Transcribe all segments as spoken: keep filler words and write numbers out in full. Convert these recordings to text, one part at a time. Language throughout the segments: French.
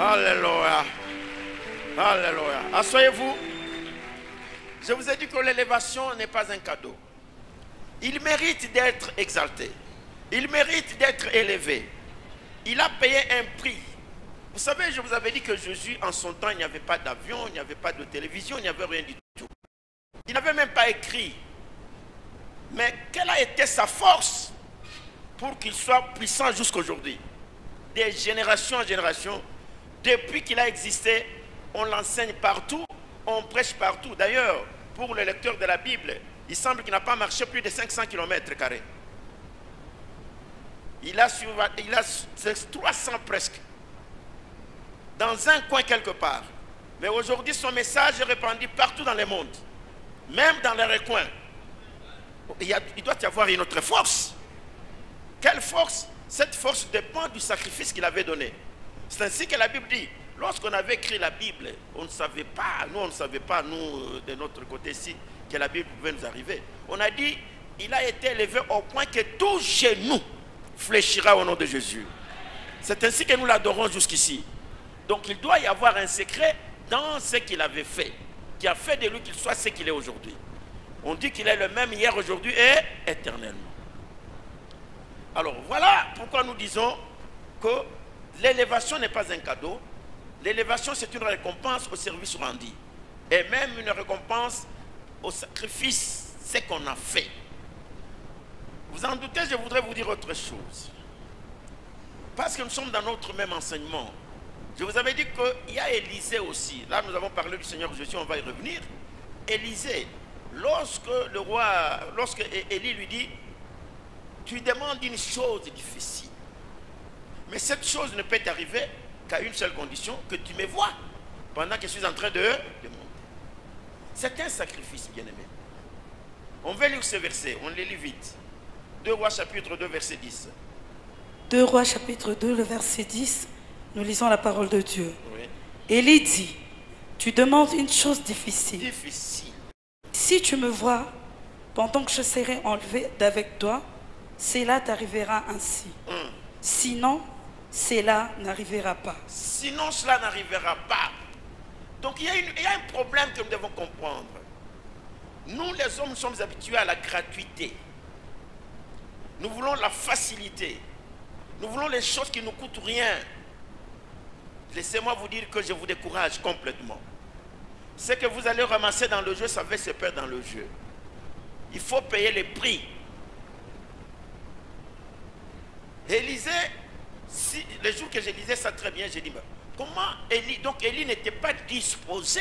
Alléluia. Alléluia. Asseyez-vous. Je vous ai dit que l'élévation n'est pas un cadeau. Il mérite d'être exalté. Il mérite d'être élevé. Il a payé un prix. Vous savez, je vous avais dit que Jésus, en son temps, il n'y avait pas d'avion, il n'y avait pas de télévision, il n'y avait rien du tout. Il n'avait même pas écrit. Mais quelle a été sa force pour qu'il soit puissant jusqu'aujourd'hui? Des générations en génération, depuis qu'il a existé, on l'enseigne partout, on prêche partout. D'ailleurs, pour le lecteur de la Bible, il semble qu'il n'a pas marché plus de cinq cents kilomètres carrés. Il a, sur, il a trois cents presque, dans un coin quelque part. Mais aujourd'hui, son message est répandu partout dans le monde, même dans les recoins. Il, y a, il doit y avoir une autre force. Quelle force? Cette force dépend du sacrifice qu'il avait donné. C'est ainsi que la Bible dit. Lorsqu'on avait écrit la Bible, on ne savait pas, nous on ne savait pas, nous de notre côté ici, que la Bible pouvait nous arriver. On a dit, il a été élevé au point que tout genou fléchira au nom de Jésus. C'est ainsi que nous l'adorons jusqu'ici. Donc il doit y avoir un secret dans ce qu'il avait fait, qui a fait de lui qu'il soit ce qu'il est aujourd'hui. On dit qu'il est le même hier, aujourd'hui et éternellement. Alors voilà pourquoi nous disons que l'élévation n'est pas un cadeau. L'élévation, c'est une récompense au service rendu. Et même une récompense au sacrifice, ce qu'on a fait. Vous en doutez, je voudrais vous dire autre chose. Parce que nous sommes dans notre même enseignement. Je vous avais dit qu'il y a Élisée aussi. Là, nous avons parlé du Seigneur Jésus, on va y revenir. Élisée, lorsque le roi, lorsque Élie lui dit, tu demandes une chose difficile. Mais cette chose ne peut t'arriver qu'à une seule condition, que tu me vois pendant que je suis en train de, de monter. C'est un sacrifice, bien-aimé. On va lire ce verset, on les lit vite. deux Rois chapitre deux, verset dix. deux Rois chapitre deux, le verset dix, nous lisons la parole de Dieu. Oui. Élie dit, tu demandes une chose difficile. Difficile. Si tu me vois, pendant que je serai enlevé d'avec toi, cela t'arrivera ainsi. Hum. Sinon, cela n'arrivera pas. Sinon, cela n'arrivera pas. Donc, il y, a une, il y a un problème que nous devons comprendre. Nous, les hommes, sommes habitués à la gratuité. Nous voulons la facilité. Nous voulons les choses qui ne nous coûtent rien. Laissez-moi vous dire que je vous décourage complètement. Ce que vous allez ramasser dans le jeu, ça va se perdre dans le jeu. Il faut payer les prix. Élisée, si, le jour que je lisais ça très bien, j'ai dit, comment Élie, donc Élie n'était pas disposé.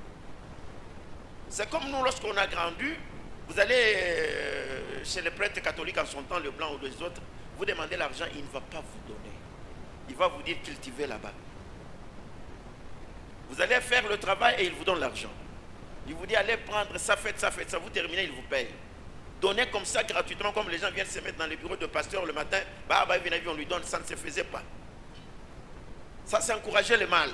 C'est comme nous, lorsqu'on a grandi, vous allez euh, chez les prêtres catholiques en son temps, le blanc ou les autres, vous demandez l'argent, il ne va pas vous donner. Il va vous dire cultivez là-bas. Vous allez faire le travail et il vous donne l'argent. Il vous dit allez prendre ça, faites ça, faites ça, vous terminez, il vous paye. Donner comme ça gratuitement, comme les gens viennent se mettre dans les bureaux de pasteur le matin, bah, bah, on lui donne, ça ne se faisait pas. Ça, c'est encourager le mal.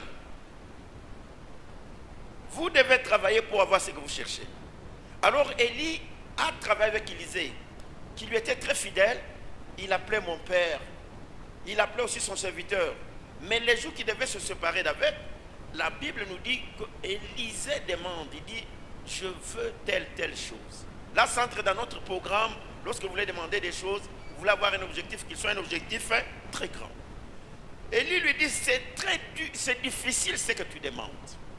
Vous devez travailler pour avoir ce que vous cherchez. Alors, Élie a travaillé avec Élisée, qui lui était très fidèle. Il appelait mon père. Il appelait aussi son serviteur. Mais les jours qu'il devait se séparer d'avec, la Bible nous dit qu'Élisée demande, il dit, je veux telle, telle chose. Là, ça entre dans notre programme. Lorsque vous voulez demander des choses, vous voulez avoir un objectif qui soit un objectif hein, très grand. Élie lui dit, c'est très c'est difficile ce que tu demandes.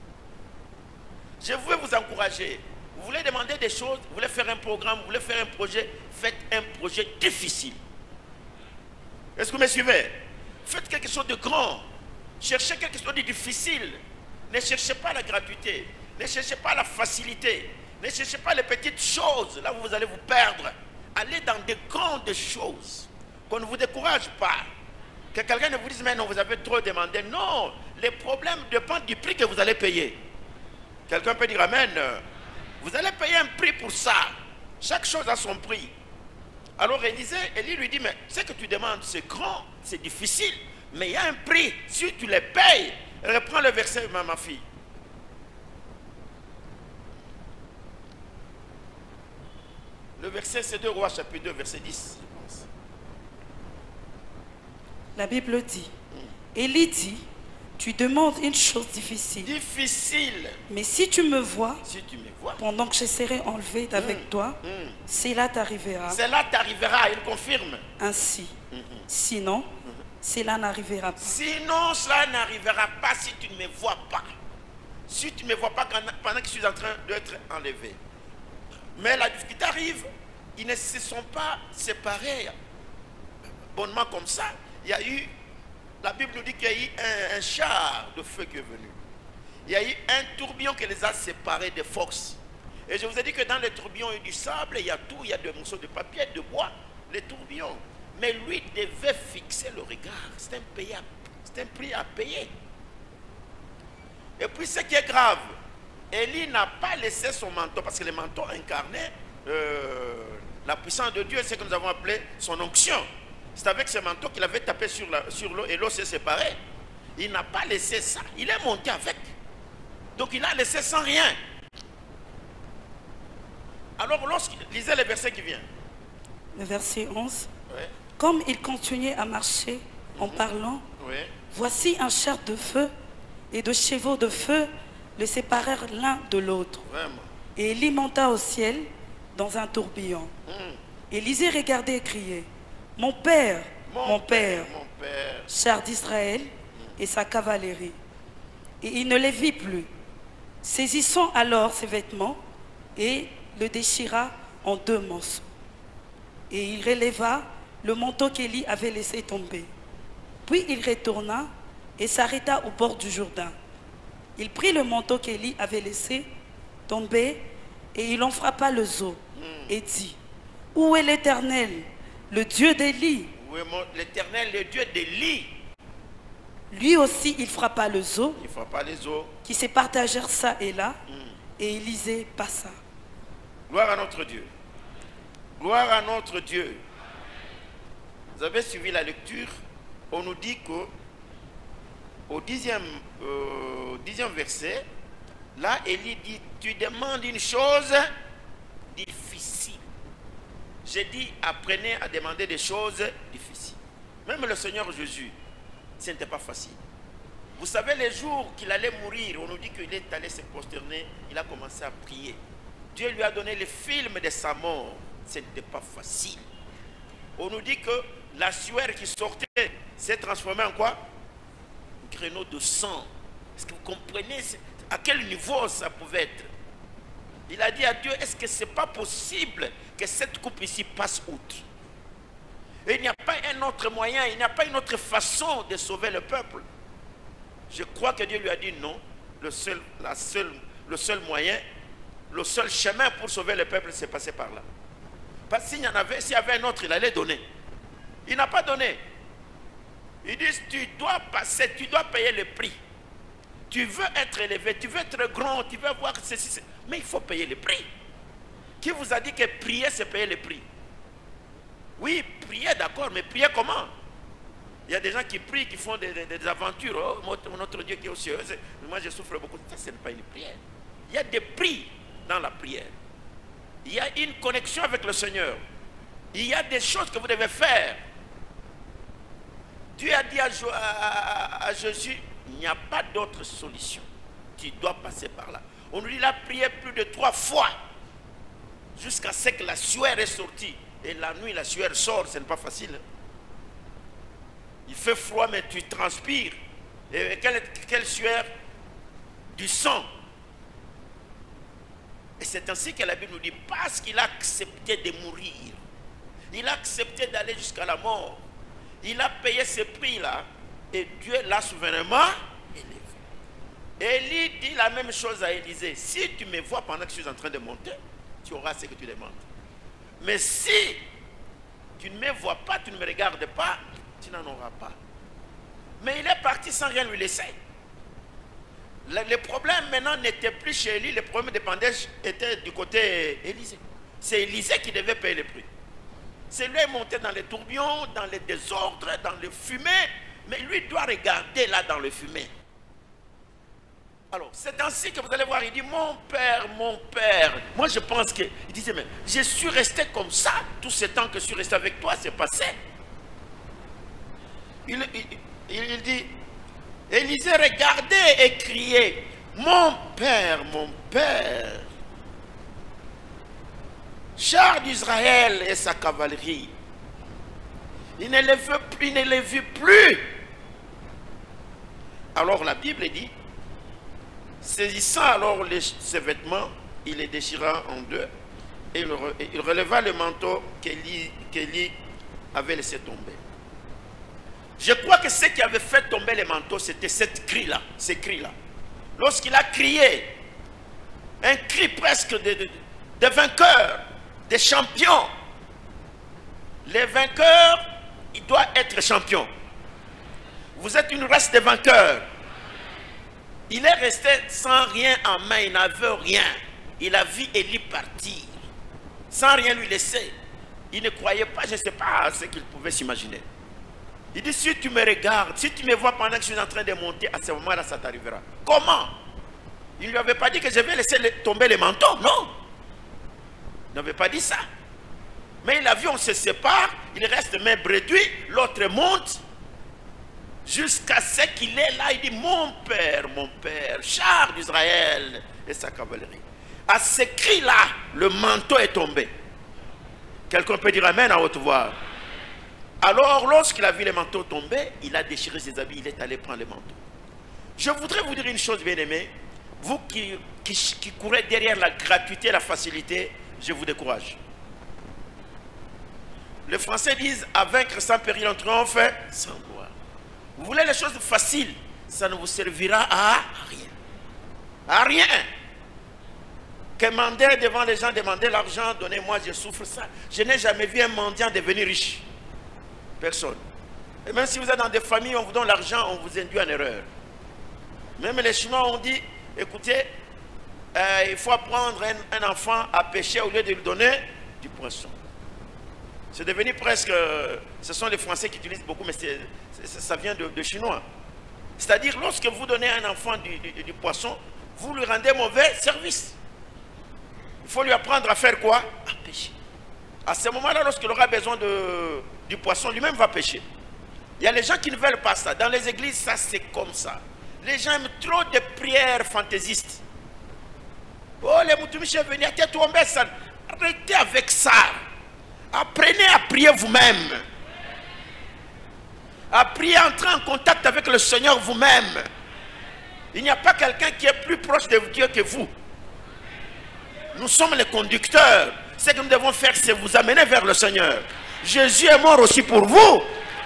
Je veux vous encourager. Vous voulez demander des choses, vous voulez faire un programme, vous voulez faire un projet, faites un projet difficile. Est-ce que vous me suivez? Faites quelque chose de grand. Cherchez quelque chose de difficile. Ne cherchez pas la gratuité. Ne cherchez pas la facilité. Ne cherchez pas les petites choses, là où vous allez vous perdre. Allez dans des grandes choses. Qu'on ne vous décourage pas. Que quelqu'un ne vous dise, mais non, vous avez trop demandé. Non, les problèmes dépendent du prix que vous allez payer. Quelqu'un peut dire, amen. Vous allez payer un prix pour ça. Chaque chose a son prix. Alors Élisée, Élie lui dit, mais ce que tu demandes, c'est grand, c'est difficile, mais il y a un prix. Si tu les payes, reprends le verset, ma, ma fille. Le verset, c'est deux Rois, chapitre deux, verset dix, je pense. La Bible dit, Élie dit, Tu demandes une chose difficile. Difficile. Mais si tu me vois, Si tu me vois, pendant que je serai enlevé d'avec Mm. toi, Mm. cela t'arrivera cela t'arrivera, il confirme. ainsi. Sinon, cela n'arrivera pas. Sinon, cela n'arrivera pas si tu ne me vois pas. Si tu ne me vois pas quand- pendant que je suis en train d'être enlevé. Mais la difficulté arrive, ils ne se sont pas séparés bonnement comme ça. Il y a eu, la Bible nous dit qu'il y a eu un, un char de feu qui est venu. Il y a eu un tourbillon qui les a séparés de force. Et je vous ai dit que dans les tourbillons, il y a du sable, il y a tout, il y a des morceaux de papier, de bois, les tourbillons. Mais lui devait fixer le regard. C'est un, pays à- c'est un prix à payer. Et puis ce qui est grave, Élie n'a pas laissé son manteau, parce que le manteau incarnait euh, la puissance de Dieu, c'est ce que nous avons appelé son onction. C'est avec ce manteau qu'il avait tapé sur la- sur l'eau et l'eau s'est séparée. Il n'a pas laissé ça, il est monté avec. Donc il a laissé sans rien. Alors lorsqu'il lisait le verset qui vient, Le verset onze. ouais, Comme ils continuaient à marcher en parlant, ouais, voici un char de feu et de chevaux de feu les séparèrent l'un de l'autre. vraiment. Et Élie monta au ciel dans un tourbillon. Hum. Élisée regardait et criait, mon père, mon, père, mon père. char d'Israël et sa cavalerie. Et il ne les vit plus. Saisissant alors ses vêtements et le déchira en deux morceaux. Et il releva le manteau qu'Élie avait laissé tomber. Puis il retourna et s'arrêta au bord du Jourdain. Il prit le manteau qu'Élie avait laissé tomber et il en frappa le dos et dit, où est l'Éternel, le Dieu d'Élie? Oui, mon- l'Éternel, le Dieu d'Élie, Lui aussi il frappa le dos il ne fera pas les eaux. qui se partagèrent ça et là, et Élisée passa. Gloire à notre Dieu. Gloire à notre Dieu. Vous avez suivi la lecture. On nous dit que au dixième, euh, dixième verset, là, Élie dit, tu demandes une chose difficile. J'ai dit, apprenez à demander des choses difficiles. Même le Seigneur Jésus, ce n'était pas facile. Vous savez, les jours qu'il allait mourir, on nous dit qu'il est allé se prosterner, il a commencé à prier. Dieu lui a donné le film de sa mort. Ce n'était pas facile. On nous dit que la sueur qui sortait s'est transformée en quoi? Un créneau de sang. Est-ce que vous comprenez à quel niveau ça pouvait être? Il a dit à Dieu, est-ce que ce n'est pas possible que cette coupe ici passe outre? Et il n'y a pas un autre moyen, il n'y a pas une autre façon de sauver le peuple. Je crois que Dieu lui a dit non. Le seul, la seule, le seul moyen, le seul chemin pour sauver le peuple, c'est passer par là. Parce qu'il y en avait, s'il y avait un autre, il allait donner. Il n'a pas donné. Ils disent, tu dois passer, tu dois payer le prix. Tu veux être élevé, tu veux être grand, tu veux voir ceci, ceci. Mais il faut payer le prix. Qui vous a dit que prier, c'est payer le prix? Oui, prier, d'accord, mais prier comment? Il y a des gens qui prient, qui font des, des, des aventures. Oh, notre Dieu qui est aux cieux, moi je souffre beaucoup. Ça, ce n'est pas une prière. Il y a des prix dans la prière. Il y a une connexion avec le Seigneur. Il y a des choses que vous devez faire. Dieu a dit à, à, à Jésus, il n'y a pas d'autre solution. Tu dois passer par là. On nous dit, il a prié plus de trois fois jusqu'à ce que la sueur est sortie. Et la nuit, la sueur sort, ce n'est pas facile. Il fait froid, mais tu transpires. Et quelle, quelle sueur? Du sang. Et c'est ainsi que la Bible nous dit, parce qu'il a accepté de mourir, il a accepté d'aller jusqu'à la mort, il a payé ce prix-là, et Dieu l'a souverainement élevé. Élie dit la même chose à Élisée, si tu me vois pendant que je suis en train de monter, tu auras ce que tu demandes. Mais si tu ne me vois pas, tu ne me regardes pas, tu n'en auras pas. Mais il est parti sans rien lui laisser. Le, le problème maintenant n'était plus chez lui, le problème dépendait était du côté Élisée. C'est Élisée qui devait payer le prix. C'est lui qui est monté dans les tourbillons, dans les désordres, dans les fumées, mais lui doit regarder là dans le fumée. Alors, c'est ainsi que vous allez voir, il dit, mon père, mon père. Moi, je pense que, il disait, mais je suis resté comme ça, tout ce temps que je suis resté avec toi, c'est passé. Il, il, il, il dit, Élisée regardait et criait, mon père, mon père, char d'Israël et sa cavalerie. Il ne les veut plus, il ne les vit plus. Alors la Bible dit, saisissant alors les, ses vêtements, il les déchira en deux et il, re, et il releva le manteau qu'Élie qu'Élie avait laissé tomber. Je crois que ce qui avait fait tomber les manteaux, c'était cette cri-là, ces cris-là. Lorsqu'il a crié, un cri presque de, de, de vainqueur, des champions. Les vainqueurs, ils doivent être champions. Vous êtes une race de vainqueurs. Il est resté sans rien en main, il n'avait rien. Il a vu Élie partir, sans rien lui laisser. Il ne croyait pas, je ne sais pas à ce qu'il pouvait s'imaginer. Il dit, si tu me regardes, si tu me vois pendant que je suis en train de monter, à ce moment-là, ça t'arrivera. Comment? Il ne lui avait pas dit que je vais laisser tomber les manteaux, non. Il n'avait pas dit ça. Mais il a vu, on se sépare, il reste main réduit, l'autre monte, jusqu'à ce qu'il est là, il dit, mon père, mon père, char d'Israël et sa cavalerie. À ce cri-là, le manteau est tombé. Quelqu'un peut dire amen à haute voix. Alors, lorsqu'il a vu les manteaux tomber, il a déchiré ses habits, il est allé prendre les manteaux. Je voudrais vous dire une chose, bien-aimés. Vous qui, qui, qui courez derrière la gratuité et la facilité, je vous décourage. Les Français disent, à vaincre sans péril, on triomphe sans gloire. Vous voulez les choses faciles, ça ne vous servira à rien. À rien. Demander devant les gens, demander l'argent, donnez-moi, je souffre ça. Je n'ai jamais vu un mendiant devenir riche. Personne. Et même si vous êtes dans des familles, on vous donne l'argent, on vous induit en erreur. Même les Chinois ont dit, écoutez, euh, il faut apprendre un, un enfant à pêcher au lieu de lui donner du poisson. C'est devenu presque, euh, ce sont les Français qui utilisent beaucoup, mais c'est, c'est, ça vient de, de Chinois. C'est-à-dire, lorsque vous donnez à un enfant du, du, du poisson, vous lui rendez mauvais service. Il faut lui apprendre à faire quoi? À pêcher. À ce moment-là, lorsqu'il aura besoin de, du poisson, lui-même va pêcher. Il y a les gens qui ne veulent pas ça. Dans les églises, ça c'est comme ça. Les gens aiment trop de prières fantaisistes. Oh, les Moutoumich est venu, arrêtez avec ça. Apprenez à prier vous-même. Apprenez à entrer en contact avec le Seigneur vous-même. Il n'y a pas quelqu'un qui est plus proche de Dieu que vous. Nous sommes les conducteurs. Ce que nous devons faire, c'est vous amener vers le Seigneur. Jésus est mort aussi pour vous.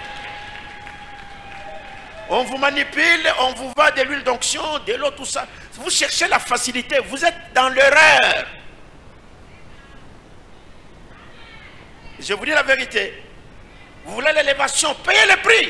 On vous manipule, on vous vend de l'huile d'onction, de l'eau, tout ça. Vous cherchez la facilité, vous êtes dans l'erreur. Je vous dis la vérité. Vous voulez l'élévation, payez le prix.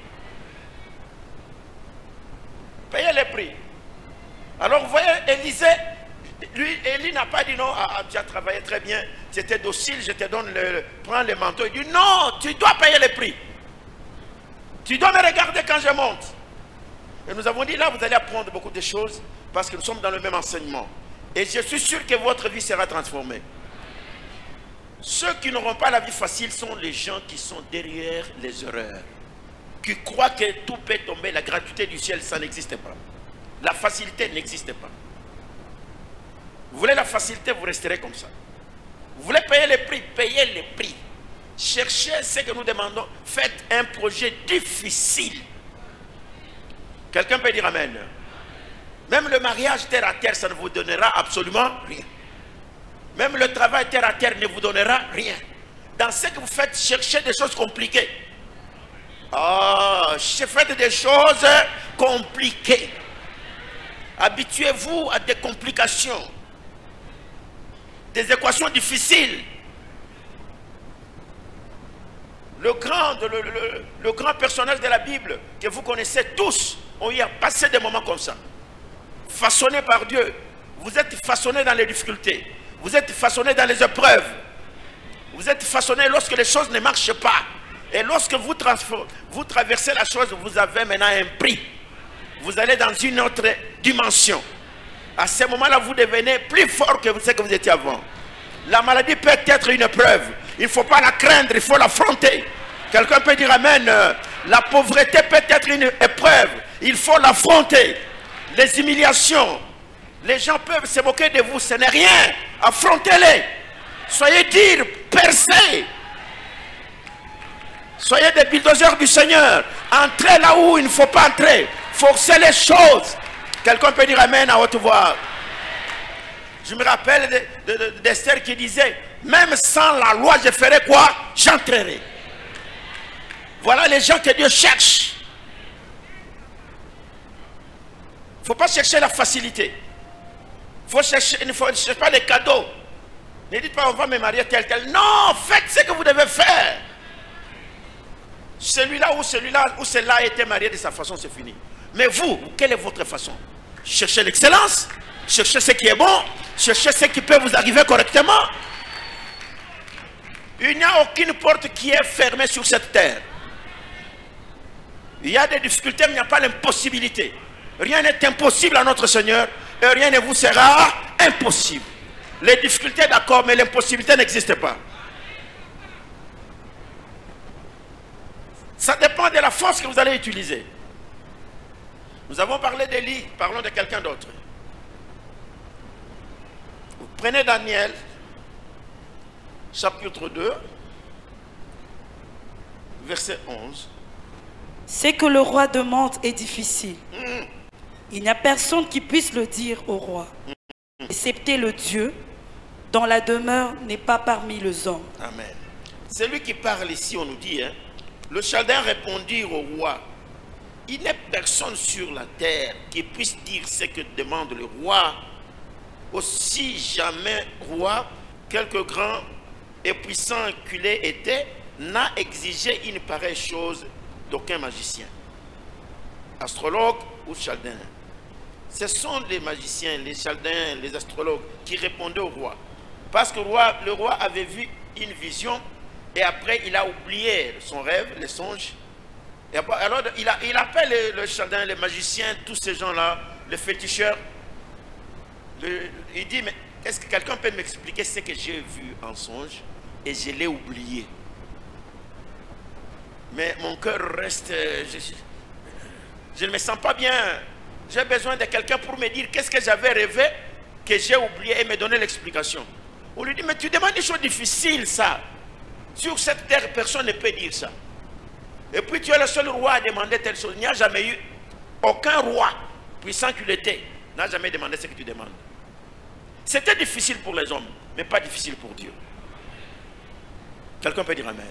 Payez le prix. Alors vous voyez, Élisée, lui, Élie n'a pas dit non, ah, tu as travaillé très bien, tu étais docile, je te donne le, prends le manteau. Il dit non, tu dois payer le prix. Tu dois me regarder quand je monte. Et nous avons dit là, vous allez apprendre beaucoup de choses parce que nous sommes dans le même enseignement. Et je suis sûr que votre vie sera transformée. Ceux qui n'auront pas la vie facile sont les gens qui sont derrière les erreurs. Qui croient que tout peut tomber, la gratuité du ciel, ça n'existe pas. La facilité n'existe pas. Vous voulez la facilité, vous resterez comme ça. Vous voulez payer les prix, payez les prix. Cherchez ce que nous demandons. Faites un projet difficile. Quelqu'un peut dire amen. Même le mariage terre à terre, ça ne vous donnera absolument rien. Même le travail terre à terre ne vous donnera rien. Dans ce que vous faites, cherchez des choses compliquées. Ah, faites des choses compliquées. Habituez-vous à des complications. Des équations difficiles. Le grand, le, le, le grand personnage de la Bible que vous connaissez tous ont eu à passer des moments comme ça. Façonnés par Dieu. Vous êtes façonnés dans les difficultés. Vous êtes façonnés dans les épreuves. Vous êtes façonnés lorsque les choses ne marchent pas. Et lorsque vous, vous traversez la chose, vous avez maintenant un prix. Vous allez dans une autre dimension. À ce moment-là, vous devenez plus fort que ce que vous étiez avant. La maladie peut être une épreuve. Il ne faut pas la craindre, il faut l'affronter. Quelqu'un peut dire amen. La pauvreté peut être une épreuve. Il faut l'affronter. Les humiliations. Les gens peuvent se moquer de vous. Ce n'est rien. Affrontez-les. Soyez durs, percez. Soyez des bulldozers du Seigneur. Entrez là où il ne faut pas entrer. Forcez les choses. Quelqu'un peut dire amen à haute voix. Je me rappelle d'Esther qui disait, même sans la loi, je ferai quoi? J'entrerai. Voilà les gens que Dieu cherche. Il ne faut pas chercher la facilité. Faut chercher, il ne faut chercher pas les cadeaux. Ne dites pas on va me marier tel tel. Non, faites ce que vous devez faire. Celui-là ou celui-là ou celle-là a été marié de sa façon, c'est fini. Mais vous, quelle est votre façon? Cherchez l'excellence, cherchez ce qui est bon, cherchez ce qui peut vous arriver correctement. Il n'y a aucune porte qui est fermée sur cette terre. Il y a des difficultés, mais il n'y a pas l'impossibilité. Rien n'est impossible à notre Seigneur et rien ne vous sera impossible. Les difficultés, d'accord, mais l'impossibilité n'existe pas. Ça dépend de la force que vous allez utiliser. Nous avons parlé d'Élie, parlons de quelqu'un d'autre. Vous prenez Daniel, chapitre deux, verset onze. Ce que le roi demande est difficile. Mmh. Il n'y a personne qui puisse le dire au roi, mmh. excepté le Dieu dont la demeure n'est pas parmi les hommes. Amen. Celui qui parle ici, on nous dit, hein, le Chaldéen répondit au roi, il n'est personne sur la terre qui puisse dire ce que demande le roi. Aussi jamais roi, quelque grand et puissant qu'il ait été, n'a exigé une pareille chose d'aucun magicien, astrologue ou chaldéen. Ce sont les magiciens, les chaldéens, les astrologues qui répondaient au roi. Parce que le roi, le roi avait vu une vision et après il a oublié son rêve, les songes. Et alors il, a, il appelle le, le chaldéen, les magiciens, tous ces gens-là, les féticheurs. Le, il dit, mais est-ce que quelqu'un peut m'expliquer ce que j'ai vu en songe et je l'ai oublié? Mais mon cœur reste, je, je ne me sens pas bien. J'ai besoin de quelqu'un pour me dire qu'est-ce que j'avais rêvé, que j'ai oublié et me donner l'explication. On lui dit, mais tu demandes des choses difficiles, ça. Sur cette terre, personne ne peut dire ça. Et puis tu es le seul roi à demander telle chose. Il n'y a jamais eu aucun roi, puissant qu'il était, n'a jamais demandé ce que tu demandes. C'était difficile pour les hommes, mais pas difficile pour Dieu. Quelqu'un peut dire amen.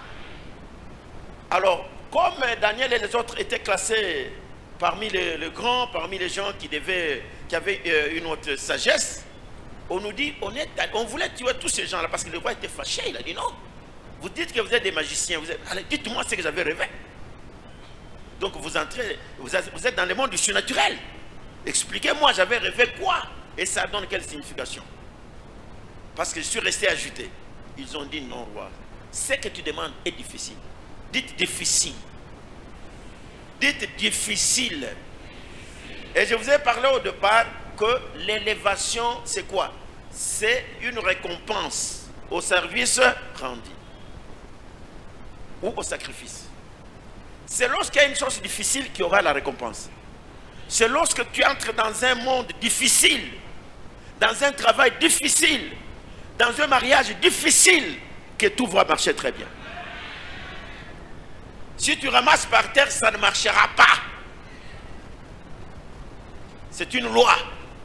Alors, comme Daniel et les autres étaient classés parmi les, les grands, parmi les gens qui, devaient, qui avaient euh, une autre sagesse, on nous dit, on, est, on voulait tuer tous ces gens-là parce que le roi était fâché. Il a dit non. Vous dites que vous êtes des magiciens. Vous êtes, allez, dites-moi ce que j'avais rêvé. Donc vous entrez, vous êtes, vous êtes dans le monde du surnaturel. Expliquez-moi, j'avais rêvé quoi? Et ça donne quelle signification? Parce que je suis resté agité. Ils ont dit non, roi. Ce que tu demandes est difficile. Dites difficile. Dites difficile. Et je vous ai parlé au départ que l'élévation, c'est quoi? C'est une récompense au service rendu ou au sacrifice. C'est lorsqu'il y a une chose difficile qu'il y aura la récompense. C'est lorsque tu entres dans un monde difficile, dans un travail difficile, dans un mariage difficile, que tout va marcher très bien. Si tu ramasses par terre, ça ne marchera pas. C'est une loi.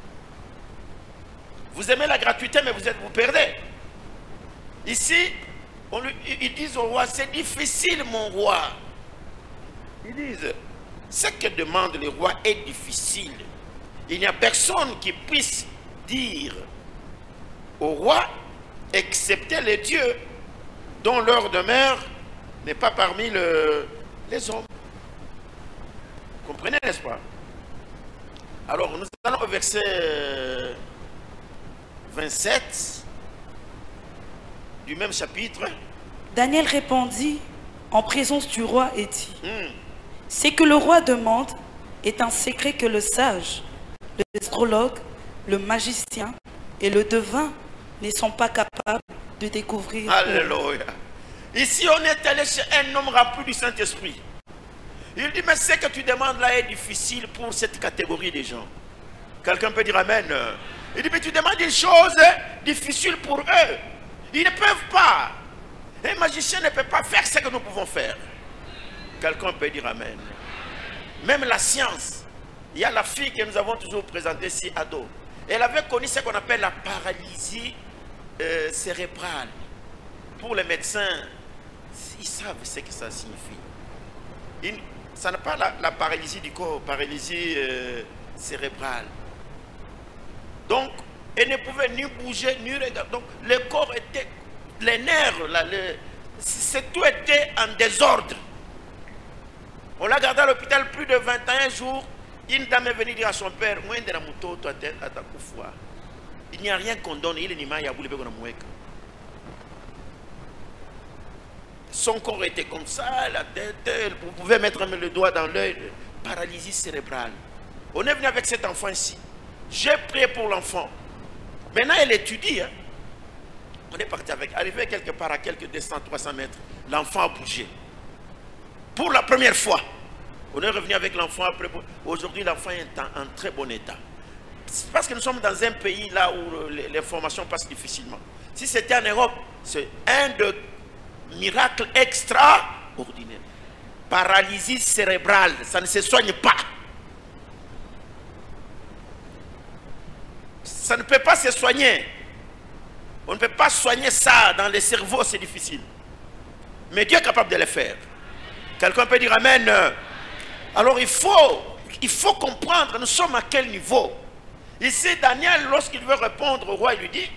Vous aimez la gratuité, mais vous, êtes, vous perdez. Ici, on lui, ils disent au roi, c'est difficile mon roi. Ils disent, ce que demande le roi est difficile. Il n'y a personne qui puisse dire au roi, excepté les dieux, dont leur demeure n'est pas parmi le, les hommes. Vous comprenez, n'est-ce pas? Alors, nous allons au verset vingt-sept du même chapitre. Daniel répondit en présence du roi et dit, hmm. ce que le roi demande est un secret que le sage, l'astrologue, le magicien et le devin ne sont pas capables de découvrir. Alléluia. Ici, on est allé chez un homme rempli du Saint-Esprit. Il dit, mais ce que tu demandes là est difficile pour cette catégorie de gens. Quelqu'un peut dire amen. Il dit, mais tu demandes une chose difficile pour eux. Ils ne peuvent pas. Un magicien ne peut pas faire ce que nous pouvons faire. Quelqu'un peut dire amen. Même la science. Il y a la fille que nous avons toujours présentée ici, ado. Elle avait connu ce qu'on appelle la paralysie euh, cérébrale. Pour les médecins, ils savent ce que ça signifie. Une, ça n'est pas la, la paralysie du corps, paralysie euh, cérébrale. Donc, elle ne pouvait ni bouger, ni regarder. Donc, le corps était, les nerfs, là, le, tout était en désordre. On l'a gardé à l'hôpital plus de vingt et un jours. Une dame est venue dire à son père, moi, de la moto, toi, à ta coufoua. Il n'y a rien qu'on donne. Il est nima, il y a boulé, son corps était comme ça, la tête, vous pouvez mettre même le doigt dans l'œil, paralysie cérébrale. On est venu avec cet enfant ici. J'ai prié pour l'enfant. Maintenant, elle étudie. Hein. On est parti avec, arrivé quelque part à quelques deux cents, trois cents mètres, l'enfant a bougé. Pour la première fois. On est revenu avec l'enfant après. Aujourd'hui, l'enfant est en, en très bon état. Parce que nous sommes dans un pays là où les, les formations passent difficilement. Si c'était en Europe, c'est un de miracle extraordinaire. Paralysie cérébrale, ça ne se soigne pas. Ça ne peut pas se soigner. On ne peut pas soigner ça dans les cerveaux, c'est difficile. Mais Dieu est capable de le faire. Quelqu'un peut dire amen. Alors il faut, il faut comprendre, nous sommes à quel niveau. Ici, Daniel, lorsqu'il veut répondre au roi, il lui dit,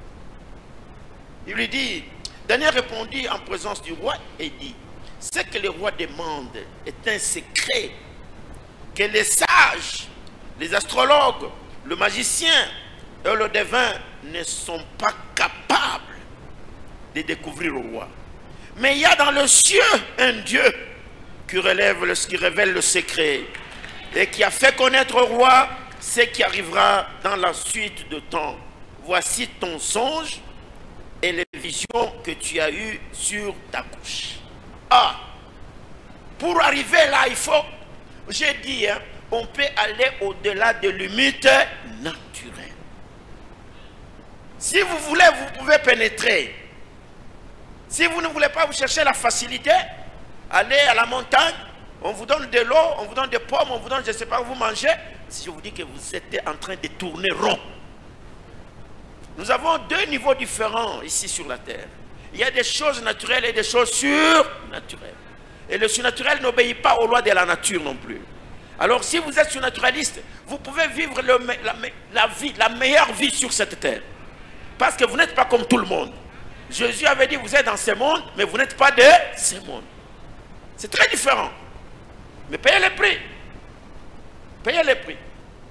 il lui dit, Daniel répondit en présence du roi et dit, ce que le roi demande est un secret que les sages, les astrologues, le magicien et le devin ne sont pas capables de découvrir au roi. Mais il y a dans le ciel un Dieu qui, relève le, qui révèle le secret et qui a fait connaître au roi ce qui arrivera dans la suite de temps. Voici ton songe et les visions que tu as eues sur ta couche. Ah, pour arriver là, il faut, j'ai dit, hein, on peut aller au-delà de limites naturelles. Si vous voulez, vous pouvez pénétrer. Si vous ne voulez pas, vous cherchez la facilité, allez à la montagne, on vous donne de l'eau, on vous donne des pommes, on vous donne, je ne sais pas, vous mangez. Si je vous dis que vous êtes en train de tourner rond. Nous avons deux niveaux différents ici sur la terre. Il y a des choses naturelles et des choses surnaturelles. Et le surnaturel n'obéit pas aux lois de la nature non plus. Alors si vous êtes surnaturaliste, vous pouvez vivre le, la, la, vie, la meilleure vie sur cette terre. Parce que vous n'êtes pas comme tout le monde. Jésus avait dit, vous êtes dans ce monde, mais vous n'êtes pas de ce monde. C'est très différent. Mais payez le prix. Payez le prix.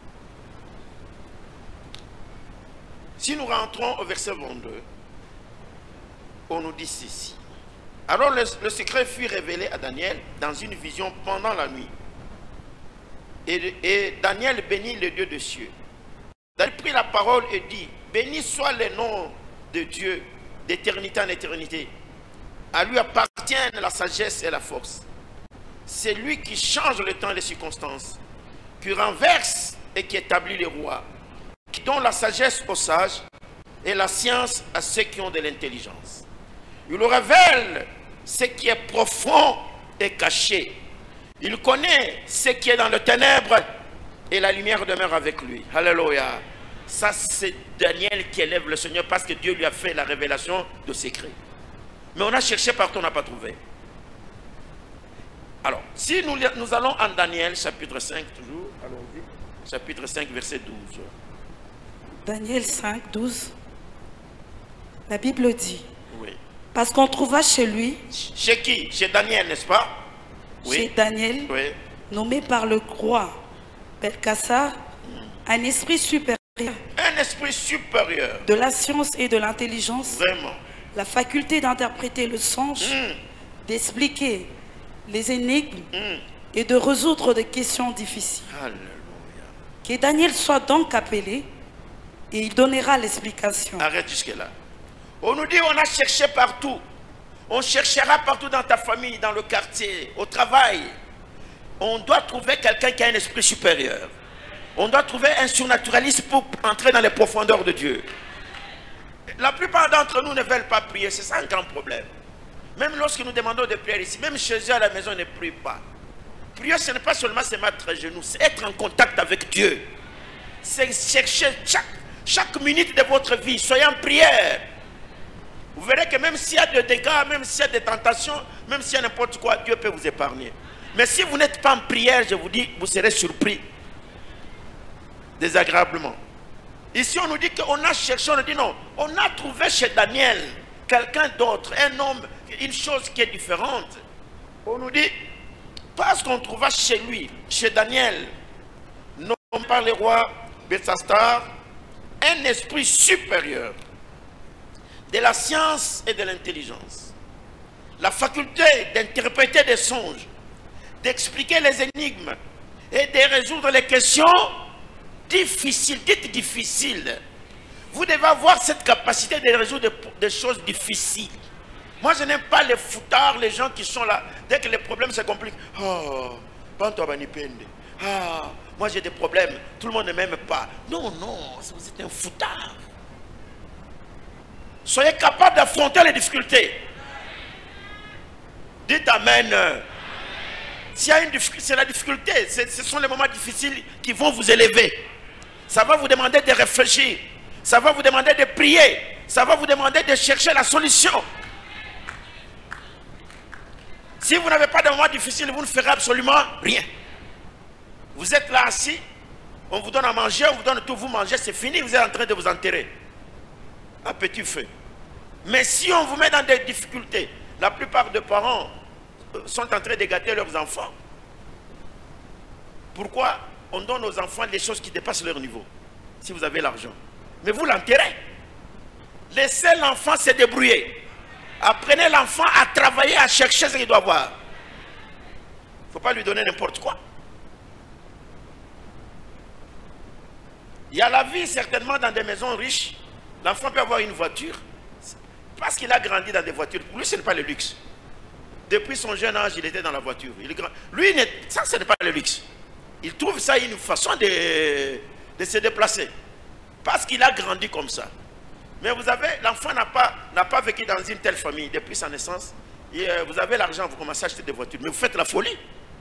Si nous rentrons au verset vingt-deux, on nous dit ceci. Alors le, le secret fut révélé à Daniel dans une vision pendant la nuit. Et, et Daniel bénit le Dieu des cieux. Daniel prit la parole et dit, béni soit le nom de Dieu d'éternité en éternité. À lui appartiennent la sagesse et la force. C'est lui qui change le temps et les circonstances, qui renverse et qui établit les rois, qui donne la sagesse aux sages et la science à ceux qui ont de l'intelligence. Il nous révèle ce qui est profond et caché. Il connaît ce qui est dans le ténèbre et la lumière demeure avec lui. Alléluia. Ça, c'est Daniel qui élève le Seigneur parce que Dieu lui a fait la révélation de secret. Mais on a cherché partout, on n'a pas trouvé. Alors, si nous, nous allons en Daniel, chapitre cinq, toujours, allons-y, chapitre cinq, verset douze. Daniel cinq, douze. La Bible dit, oui. Parce qu'on trouva chez lui, chez qui? Chez Daniel, n'est-ce pas? Oui. Chez Daniel, oui. Nommé par le roi Belcassar, mm. un esprit supérieur. Un esprit supérieur. De la science et de l'intelligence. Vraiment. La faculté d'interpréter le songe, mm. d'expliquer les énigmes mm. et de résoudre des questions difficiles. Alléluia. Que Daniel soit donc appelé et il donnera l'explication. Arrête jusque-là. On nous dit on a cherché partout. On cherchera partout dans ta famille, dans le quartier, au travail. on doit trouver quelqu'un qui a un esprit supérieur. On doit trouver un surnaturaliste pour entrer dans les profondeurs de Dieu. La plupart d'entre nous ne veulent pas prier, c'est ça un grand problème. Même lorsque nous demandons de prier ici, même chez eux à la maison, ils ne prient pas. Prier, ce n'est pas seulement se mettre à genoux, c'est être en contact avec Dieu. C'est chercher chaque, chaque minute de votre vie, soyez en prière. Vous verrez que même s'il y a des dégâts, même s'il y a des tentations, même s'il y a n'importe quoi, Dieu peut vous épargner. Mais si vous n'êtes pas en prière, je vous dis, vous serez surpris. Désagréablement. Ici, on nous dit qu'on a cherché, on nous dit non. On a trouvé chez Daniel quelqu'un d'autre, un homme, une chose qui est différente. On nous dit, parce qu'on trouva chez lui, chez Daniel, non par le roi Belshazzar, un esprit supérieur de la science et de l'intelligence, la faculté d'interpréter des songes, d'expliquer les énigmes et de résoudre les questions difficiles, dites difficiles. Vous devez avoir cette capacité de résoudre des, des choses difficiles. Moi, je n'aime pas les foutards, les gens qui sont là. Dès que les problèmes se compliquent, oh, ah, moi j'ai des problèmes, tout le monde ne m'aime pas. Non, non, vous êtes un foutard. Soyez capable d'affronter les difficultés. Dites Amen. S'il y a une difficulté, c'est la difficulté. Ce sont les moments difficiles qui vont vous élever. Ça va vous demander de réfléchir. Ça va vous demander de prier. Ça va vous demander de chercher la solution. Si vous n'avez pas de moments difficiles, vous ne ferez absolument rien. Vous êtes là assis, on vous donne à manger, on vous donne tout, vous mangez, c'est fini, vous êtes en train de vous enterrer. À petit feu. Mais si on vous met dans des difficultés, la plupart des parents sont en train de gâter leurs enfants. Pourquoi on donne aux enfants des choses qui dépassent leur niveau? Si vous avez l'argent. Mais vous l'enterrez. Laissez l'enfant se débrouiller. Apprenez l'enfant à travailler, à chercher ce qu'il doit avoir. Il ne faut pas lui donner n'importe quoi. Il y a la vie certainement dans des maisons riches. L'enfant peut avoir une voiture parce qu'il a grandi dans des voitures. Pour lui, ce n'est pas le luxe. Depuis son jeune âge, il était dans la voiture. Il grand... Lui, ça, ce n'est pas le luxe. Il trouve ça une façon de, de se déplacer. Parce qu'il a grandi comme ça. Mais vous avez, l'enfant n'a pas, n'a pas vécu dans une telle famille depuis sa naissance. Et, euh, vous avez l'argent, vous commencez à acheter des voitures. Mais vous faites la folie.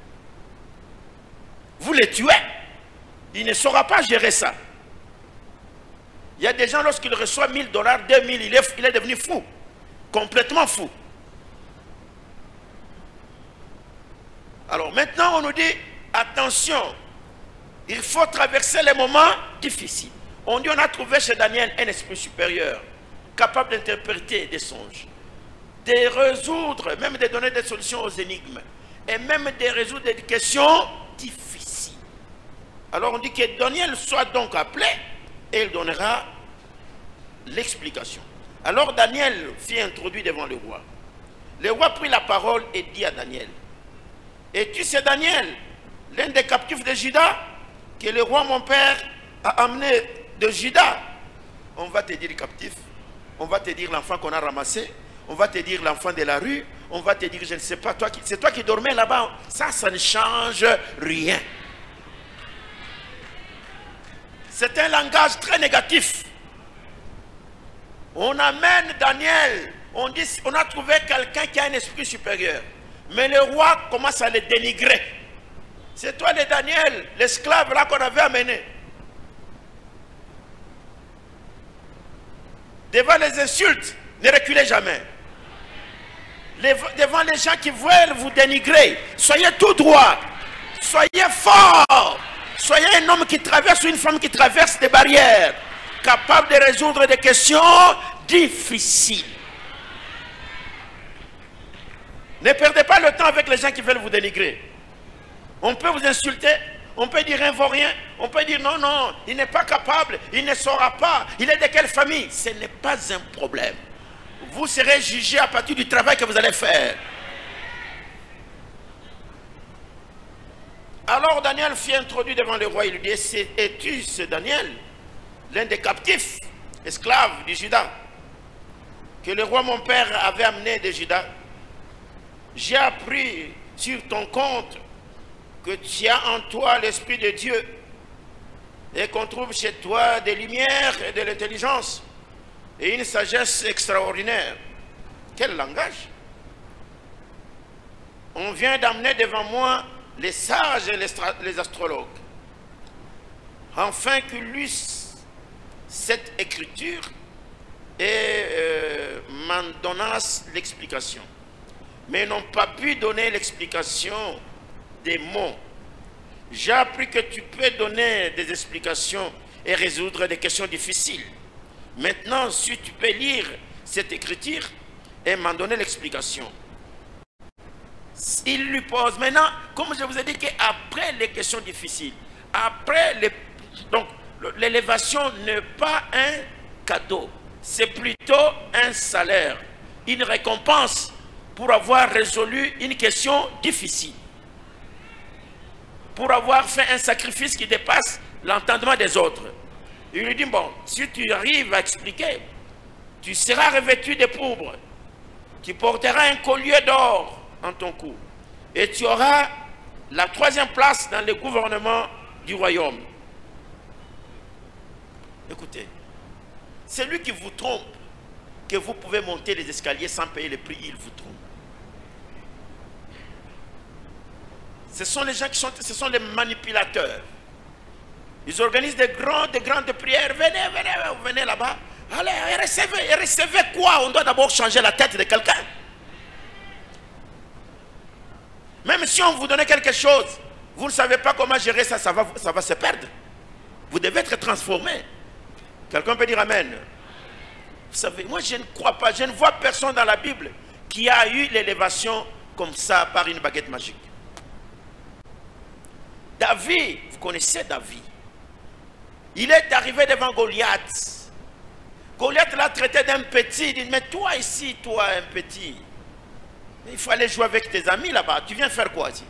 Vous les tuez. Il ne saura pas gérer ça. Il y a des gens, lorsqu'ils reçoivent mille dollars, deux mille, il est, il est devenu fou. Complètement fou. Alors maintenant, on nous dit, attention, il faut traverser les moments difficiles. On dit, on a trouvé chez Daniel un esprit supérieur, capable d'interpréter des songes, de résoudre, même de donner des solutions aux énigmes, et même de résoudre des questions difficiles. Alors on dit que Daniel soit donc appelé, et il donnera l'explication. Alors Daniel fut introduit devant le roi. Le roi prit la parole et dit à Daniel, « Et tu sais Daniel, l'un des captifs de Juda, que le roi mon père a amené de Juda. » On va te dire captif, on va te dire l'enfant qu'on a ramassé, on va te dire l'enfant de la rue, on va te dire je ne sais pas, toi qui, c'est toi qui dormais là-bas. Ça, ça ne change rien. C'est un langage très négatif. On amène Daniel, on dit, on a trouvé quelqu'un qui a un esprit supérieur. Mais le roi commence à le dénigrer. C'est toi le Daniel, l'esclave là qu'on avait amené. Devant les insultes, ne reculez jamais. Les, devant les gens qui veulent vous dénigrer, soyez tout droit. Soyez fort. Soyez un homme qui traverse ou une femme qui traverse des barrières, capable de résoudre des questions difficiles. Ne perdez pas le temps avec les gens qui veulent vous dénigrer. On peut vous insulter, on peut dire un vaurien, on peut dire non, non, il n'est pas capable, il ne saura pas, il est de quelle famille. Ce n'est pas un problème. Vous serez jugé à partir du travail que vous allez faire. Alors Daniel fut introduit devant le roi, il lui dit, es-tu ce Daniel, l'un des captifs, esclaves du Juda, que le roi mon père avait amené de Juda? J'ai appris sur ton compte que tu as en toi l'Esprit de Dieu et qu'on trouve chez toi des lumières et de l'intelligence et une sagesse extraordinaire. Quel langage! On vient d'amener devant moi les sages et les, les astrologues, afin qu'ils lisent cette écriture et euh, m'en donnassent l'explication. Mais ils n'ont pas pu donner l'explication des mots. J'ai appris que tu peux donner des explications et résoudre des questions difficiles. Maintenant, si tu peux lire cette écriture et m'en donner l'explication. Il lui pose maintenant, comme je vous ai dit, qu'après les questions difficiles, après les... Donc, l'élévation n'est pas un cadeau, c'est plutôt un salaire, une récompense pour avoir résolu une question difficile, pour avoir fait un sacrifice qui dépasse l'entendement des autres. Il lui dit, bon, si tu arrives à expliquer, tu seras revêtu de pourpre, tu porteras un collier d'or en ton cou, et tu auras la troisième place dans le gouvernement du royaume. Écoutez, c'est lui qui vous trompe, que vous pouvez monter les escaliers sans payer le prix, il vous trompe. Ce sont les gens qui sont, ce sont les manipulateurs. Ils organisent des grandes, des grandes prières. Venez, venez, venez là-bas. Allez, recevez, recevez quoi? On doit d'abord changer la tête de quelqu'un. Même si on vous donnait quelque chose, vous ne savez pas comment gérer ça, ça va, ça va se perdre. Vous devez être transformé. Quelqu'un peut dire amen. Vous savez, moi je ne crois pas, je ne vois personne dans la Bible qui a eu l'élévation comme ça par une baguette magique. David, vous connaissez David. Il est arrivé devant Goliath. Goliath l'a traité d'un petit. Il dit, mais toi ici, toi un petit, il faut aller jouer avec tes amis là-bas. Tu viens faire quoi ici?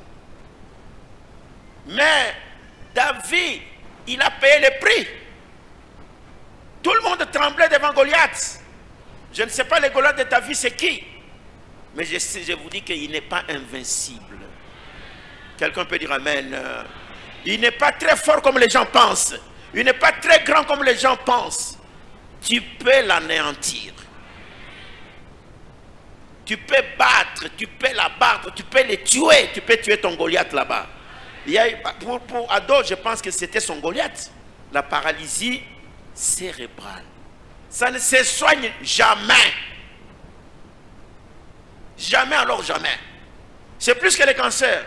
Mais David, il a payé le prix. Tout le monde tremblait devant Goliath. Je ne sais pas les Goliaths de ta vie, c'est qui? Mais je, sais, je vous dis qu'il n'est pas invincible. Quelqu'un peut dire amen. Il n'est pas très fort comme les gens pensent. Il n'est pas très grand comme les gens pensent. Tu peux l'anéantir. Tu peux battre, tu peux la battre, tu peux les tuer. Tu peux tuer ton Goliath là-bas. Pour, pour Ado, je pense que c'était son Goliath. La paralysie cérébrale. Ça ne se soigne jamais. Jamais alors jamais. C'est plus que le cancer.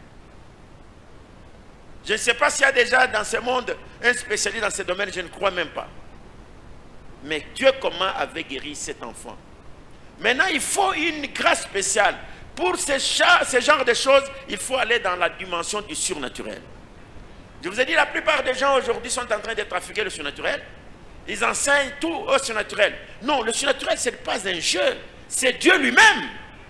Je ne sais pas s'il y a déjà dans ce monde un spécialiste dans ce domaine, je ne crois même pas. Mais Dieu comment avait guéri cet enfant. Maintenant, il faut une grâce spéciale. Pour ce, ce genre de choses, il faut aller dans la dimension du surnaturel. Je vous ai dit, la plupart des gens aujourd'hui sont en train de trafiquer le surnaturel. Ils enseignent tout au surnaturel. Non, le surnaturel, ce n'est pas un jeu. C'est Dieu lui-même.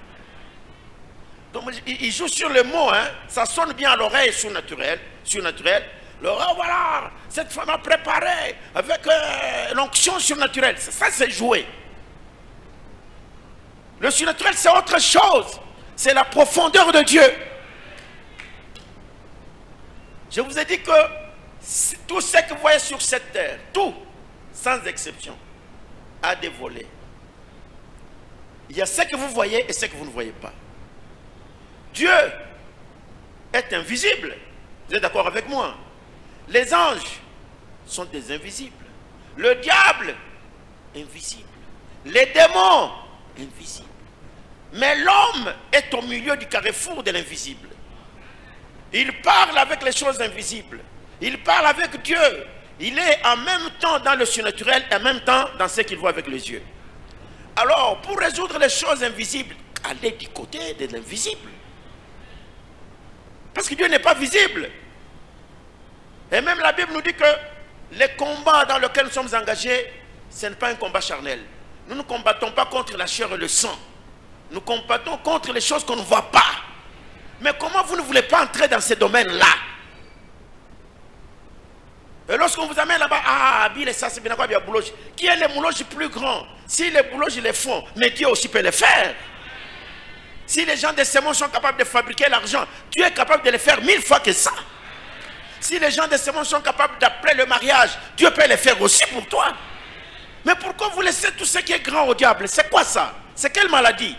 Donc, il joue sur le mot, hein. Ça sonne bien à l'oreille, surnaturel. Surnaturel. Alors, oh, voilà, cette femme a préparé avec euh, l'onction surnaturelle. Ça, c'est joué. Le surnaturel, c'est autre chose. C'est la profondeur de Dieu. Je vous ai dit que tout ce que vous voyez sur cette terre, tout, sans exception, a des volets. Il y a ce que vous voyez et ce que vous ne voyez pas. Dieu est invisible. Vous êtes d'accord avec moi? Les anges sont des invisibles. Le diable, invisible. Les démons, invisibles. Mais l'homme est au milieu du carrefour de l'invisible. Il parle avec les choses invisibles. Il parle avec Dieu. Il est en même temps dans le surnaturel et en même temps dans ce qu'il voit avec les yeux. Alors, pour résoudre les choses invisibles, allez du côté de l'invisible. Parce que Dieu n'est pas visible. Et même la Bible nous dit que les combats dans lesquels nous sommes engagés, ce n'est pas un combat charnel. Nous ne combattons pas contre la chair et le sang. Nous combattons contre les choses qu'on ne voit pas. Mais comment vous ne voulez pas entrer dans ces domaines-là? Et lorsqu'on vous amène là-bas, ah, Bill, ça c'est bien quoi, bien Boulogne. Qui est le Boulogne plus grand? Si les Boulogne les font, mais Dieu aussi peut les faire. Si les gens de ce monde sont capables de fabriquer l'argent, tu es capable de le faire mille fois que ça. Si les gens de ce monde sont capables d'appeler le mariage, Dieu peut le faire aussi pour toi. Mais pourquoi vous laissez tout ce qui est grand au diable? C'est quoi ça? C'est quelle maladie?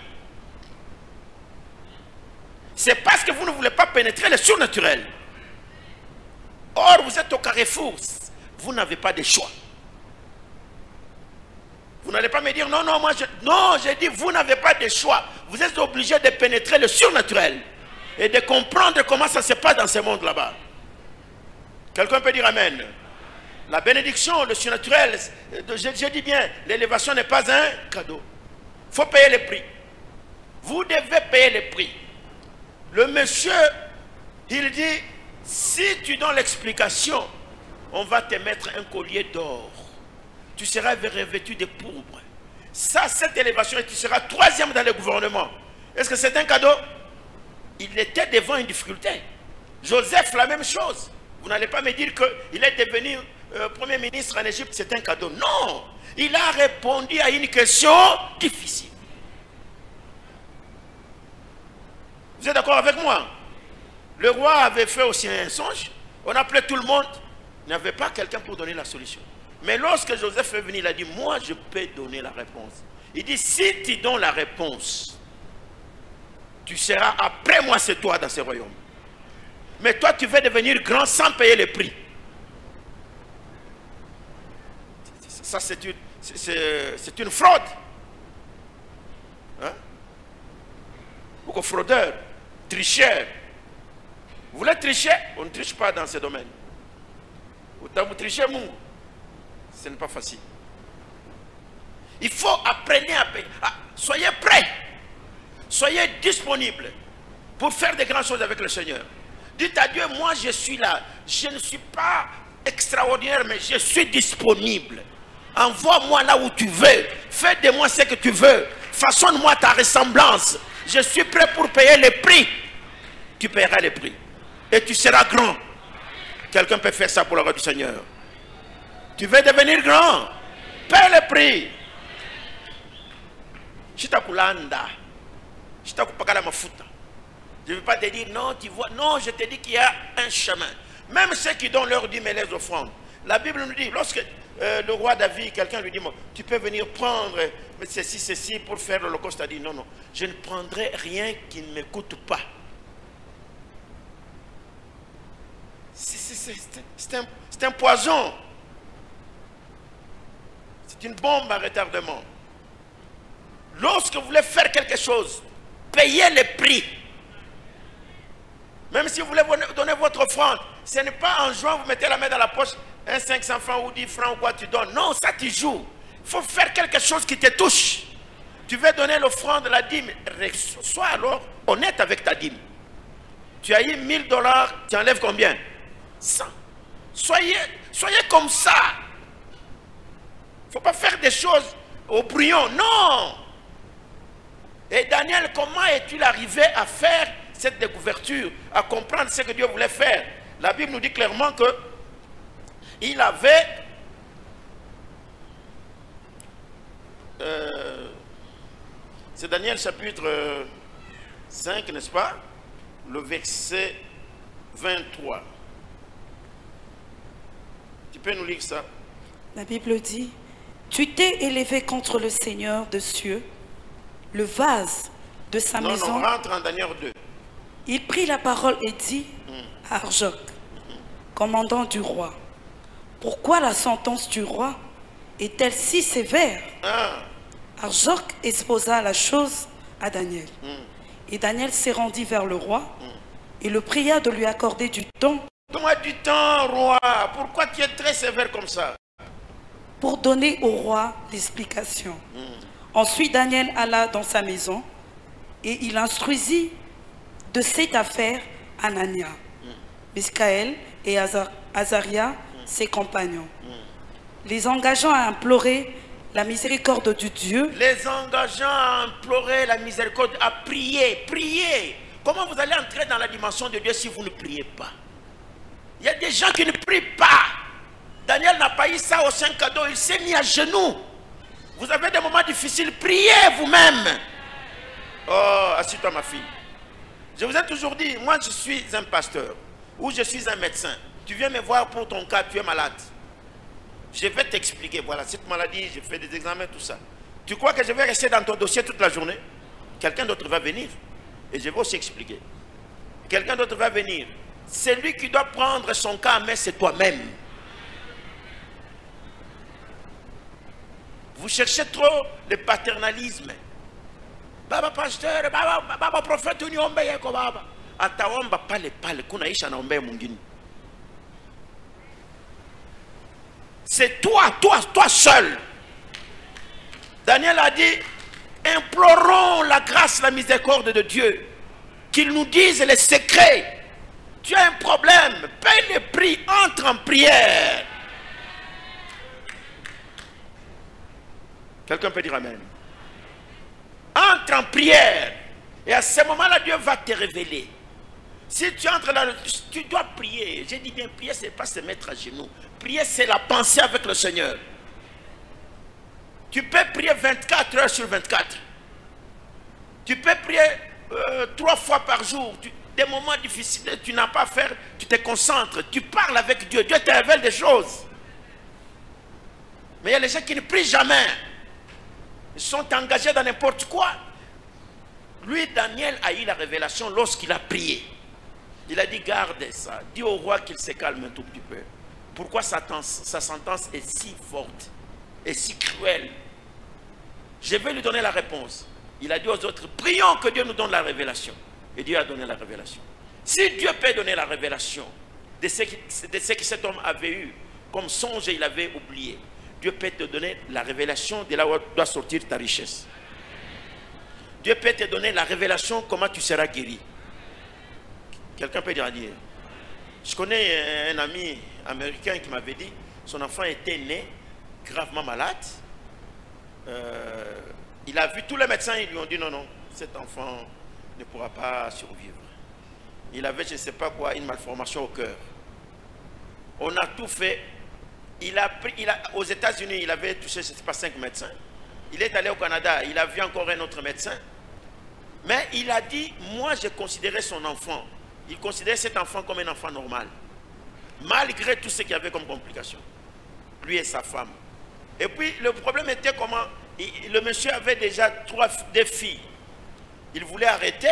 C'est parce que vous ne voulez pas pénétrer le surnaturel. Or, vous êtes au carrefour. Vous n'avez pas de choix. Vous n'allez pas me dire, non, non, moi, je... non, j'ai dit, vous n'avez pas de choix. Vous êtes obligé de pénétrer le surnaturel et de comprendre comment ça se passe dans ce monde là-bas. Quelqu'un peut dire amen. La bénédiction, le surnaturel, je, je dis bien, l'élévation n'est pas un cadeau. Il faut payer le prix. Vous devez payer le prix. Le monsieur, il dit, si tu donnes l'explication, on va te mettre un collier d'or. Tu seras revêtu de pourpre. Ça, cette élévation, et tu seras troisième dans le gouvernement. Est-ce que c'est un cadeau? Il était devant une difficulté. Joseph, la même chose. Vous n'allez pas me dire qu'il est devenu euh, Premier ministre en Égypte, c'est un cadeau. Non, il a répondu à une question difficile. Vous êtes d'accord avec moi? Le roi avait fait aussi un songe. On appelait tout le monde. Il n'y avait pas quelqu'un pour donner la solution. Mais lorsque Joseph est venu, il a dit, moi je peux donner la réponse. Il dit, si tu donnes la réponse, tu seras après moi, c'est toi dans ce royaume. Mais toi, tu veux devenir grand sans payer le prix. Ça, c'est une, c'est une fraude. Hein? Beaucoup de fraudeurs, tricheurs. Vous voulez tricher? On ne triche pas dans ce domaine. Autant vous trichez, mon. Ce n'est pas facile. Il faut apprendre à payer. Ah, soyez prêts. Soyez disponibles pour faire de grandes choses avec le Seigneur. Dites à Dieu, moi je suis là. Je ne suis pas extraordinaire, mais je suis disponible. Envoie-moi là où tu veux. Fais de moi ce que tu veux. Façonne-moi ta ressemblance. Je suis prêt pour payer le prix. Tu paieras le prix. Et tu seras grand. Quelqu'un peut faire ça pour la gloire du Seigneur. Tu veux devenir grand? Paie le prix. Chitakulanda. Chitakupakala mafuta. Je ne veux pas te dire non, tu vois. Non, je te dis qu'il y a un chemin. Même ceux qui donnent leur dîme et les offrandes. La Bible nous dit, lorsque euh, le roi David, quelqu'un lui dit, tu peux venir prendre ceci, ceci pour faire l'holocauste. Il a dit, non, non, je ne prendrai rien qui ne me coûte pas. C'est un, un poison. C'est une bombe à retardement. Lorsque vous voulez faire quelque chose, payez le prix. Même si vous voulez donner votre offrande, ce n'est pas en jouant, vous mettez la main dans la poche, un cinq cents francs ou dix francs ou quoi tu donnes. Non, ça tu joues. Il faut faire quelque chose qui te touche. Tu veux donner l'offrande, la dîme, sois alors honnête avec ta dîme. Tu as eu mille dollars, tu enlèves combien? cent. Soyez, soyez comme ça. Il ne faut pas faire des choses au brouillon. Non. Et Daniel, comment est-il arrivé à faire cette découverture, à comprendre ce que Dieu voulait faire? La Bible nous dit clairement que il avait euh, c'est Daniel chapitre cinq, n'est-ce pas? Le verset vingt-trois. Tu peux nous lire ça? La Bible dit, tu t'es élevé contre le Seigneur de cieux, le vase de sa non, maison. Non, rentre en Daniel deux. Il prit la parole et dit à Arjoc, commandant du roi, pourquoi la sentence du roi est-elle si sévère? Ah. Arjoc exposa la chose à Daniel. Mm. Et Daniel s'est rendu vers le roi mm. et le pria de lui accorder du temps. Donne-moi du temps, roi. Pourquoi tu es très sévère comme ça? Pour donner au roi l'explication. Mm. Ensuite, Daniel alla dans sa maison et il instruisit de cette affaire Anania, mm. Misaël et Azar Azaria, mm. ses compagnons, mm. les engageant à implorer la miséricorde du Dieu. Les engageant à implorer la miséricorde, à prier, prier. Comment vous allez entrer dans la dimension de Dieu si vous ne priez pas? Il y a des gens qui ne prient pas. Daniel n'a pas eu ça au cinq cadeau, il s'est mis à genoux. Vous avez des moments difficiles, priez vous-même. Oh, assieds-toi ma fille. Je vous ai toujours dit, moi je suis un pasteur ou je suis un médecin. Tu viens me voir pour ton cas, tu es malade. Je vais t'expliquer, voilà, cette maladie, je fais des examens, tout ça. Tu crois que je vais rester dans ton dossier toute la journée? Quelqu'un d'autre va venir. Et je vais aussi expliquer. Quelqu'un d'autre va venir. Celui qui doit prendre son cas en main, c'est toi-même. Vous cherchez trop le paternalisme. Baba pasteur, baba, baba prophète, uni ombe yeko baba. Ataomba pale pale, kunaisha na ombe mungini. C'est toi, toi, toi seul. Daniel a dit, implorons la grâce, la miséricorde de Dieu, qu'il nous dise les secrets. Tu as un problème, paye le prix, entre en prière. Quelqu'un peut dire amen. Entre en prière. Et à ce moment-là, Dieu va te révéler. Si tu entres là, tu dois prier. J'ai dit bien, prier, ce n'est pas se mettre à genoux. Prier, c'est la pensée avec le Seigneur. Tu peux prier vingt-quatre heures sur vingt-quatre. Tu peux prier euh, trois fois par jour. Tu, des moments difficiles, tu n'as pas à faire, tu te concentres, tu parles avec Dieu. Dieu te révèle des choses. Mais il y a les gens qui ne prient jamais. Ils sont engagés dans n'importe quoi. Lui, Daniel, a eu la révélation lorsqu'il a prié. Il a dit, garde ça. Dis au roi qu'il se calme un tout petit peu. Pourquoi sa, sa sentence est si forte et si cruelle? Je vais lui donner la réponse. Il a dit aux autres, prions que Dieu nous donne la révélation. Et Dieu a donné la révélation. Si Dieu peut donner la révélation de ce, qui, de ce que cet homme avait eu comme songe et il avait oublié, Dieu peut te donner la révélation de là où doit sortir ta richesse. Dieu peut te donner la révélation comment tu seras guéri. Quelqu'un peut dire, je connais un ami américain qui m'avait dit, son enfant était né gravement malade. Euh, il a vu tous les médecins, ils lui ont dit non, non, cet enfant ne pourra pas survivre. Il avait, je ne sais pas quoi, une malformation au cœur. On a tout fait. Il a pris, il a, aux États-Unis, il avait touché, je ne sais pas, cinq médecins. Il est allé au Canada, il a vu encore un autre médecin. Mais il a dit, moi j'ai considéré son enfant. Il considérait cet enfant comme un enfant normal. Malgré tout ce qu'il y avait comme complication. Lui et sa femme. Et puis le problème était comment il, le monsieur avait déjà trois des filles. Il voulait arrêter.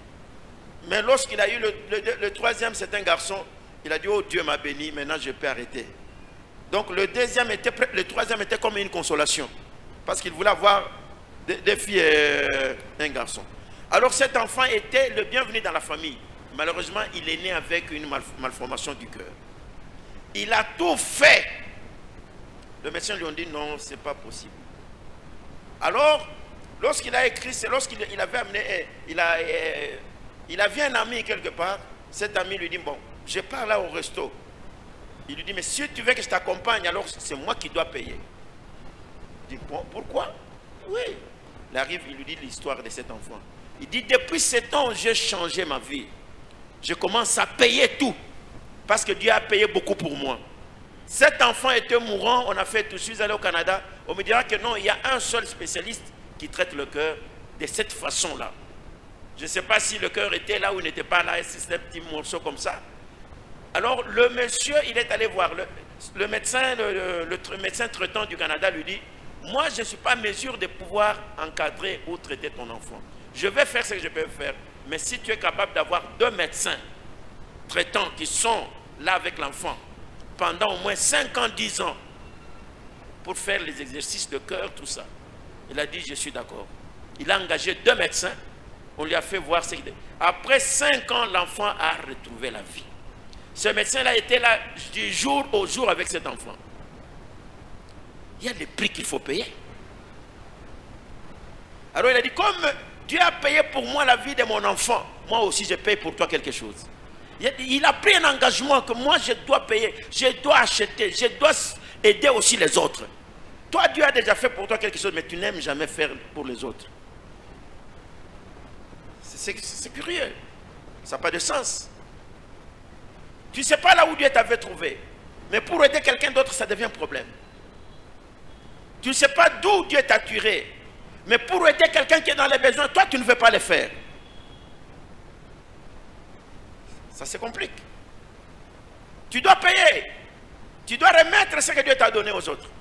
Mais lorsqu'il a eu le, le, le troisième, c'est un garçon. Il a dit, oh Dieu m'a béni, maintenant je peux arrêter. Donc le deuxième était, le troisième était comme une consolation. Parce qu'il voulait avoir des, des filles et un garçon. Alors cet enfant était le bienvenu dans la famille. Malheureusement, il est né avec une mal, malformation du cœur. Il a tout fait. Le médecin lui a dit non, ce n'est pas possible. Alors, lorsqu'il a écrit, c'est lorsqu'il il avait amené, il a, il a vu un ami quelque part. Cet ami lui dit, bon, je pars là au resto. Il lui dit, mais si tu veux que je t'accompagne, alors c'est moi qui dois payer. Il dit, bon, pourquoi? Oui. Il arrive, il lui dit l'histoire de cet enfant. Il dit, depuis sept ans, j'ai changé ma vie. Je commence à payer tout. Parce que Dieu a payé beaucoup pour moi. Cet enfant était mourant, on a fait tout. Je suis allé au Canada. On me dira que non, il y a un seul spécialiste qui traite le cœur de cette façon-là. Je ne sais pas si le cœur était là ou il n'était pas là, et c'est un petit morceau comme ça. Alors le monsieur, il est allé voir. Le, le, médecin, le, le, le médecin traitant du Canada lui dit, moi je ne suis pas en mesure de pouvoir encadrer ou traiter ton enfant. Je vais faire ce que je peux faire. Mais si tu es capable d'avoir deux médecins traitants qui sont là avec l'enfant pendant au moins cinq ans, dix ans pour faire les exercices de cœur, tout ça. Il a dit, je suis d'accord. Il a engagé deux médecins. On lui a fait voir ce qu'il dit. Après cinq ans, l'enfant a retrouvé la vie. Ce médecin-là était là du jour au jour avec cet enfant. Il y a des prix qu'il faut payer. Alors il a dit, comme Dieu a payé pour moi la vie de mon enfant, moi aussi je paye pour toi quelque chose. Il a pris un engagement que moi je dois payer, je dois acheter, je dois aider aussi les autres. Toi, Dieu a déjà fait pour toi quelque chose, mais tu n'aimes jamais faire pour les autres. C'est curieux. Ça n'a pas de sens. Tu ne sais pas là où Dieu t'avait trouvé. Mais pour aider quelqu'un d'autre, ça devient un problème. Tu ne sais pas d'où Dieu t'a tiré. Mais pour aider quelqu'un qui est dans les besoins, toi, tu ne veux pas le faire. Ça se complique. Tu dois payer. Tu dois remettre ce que Dieu t'a donné aux autres.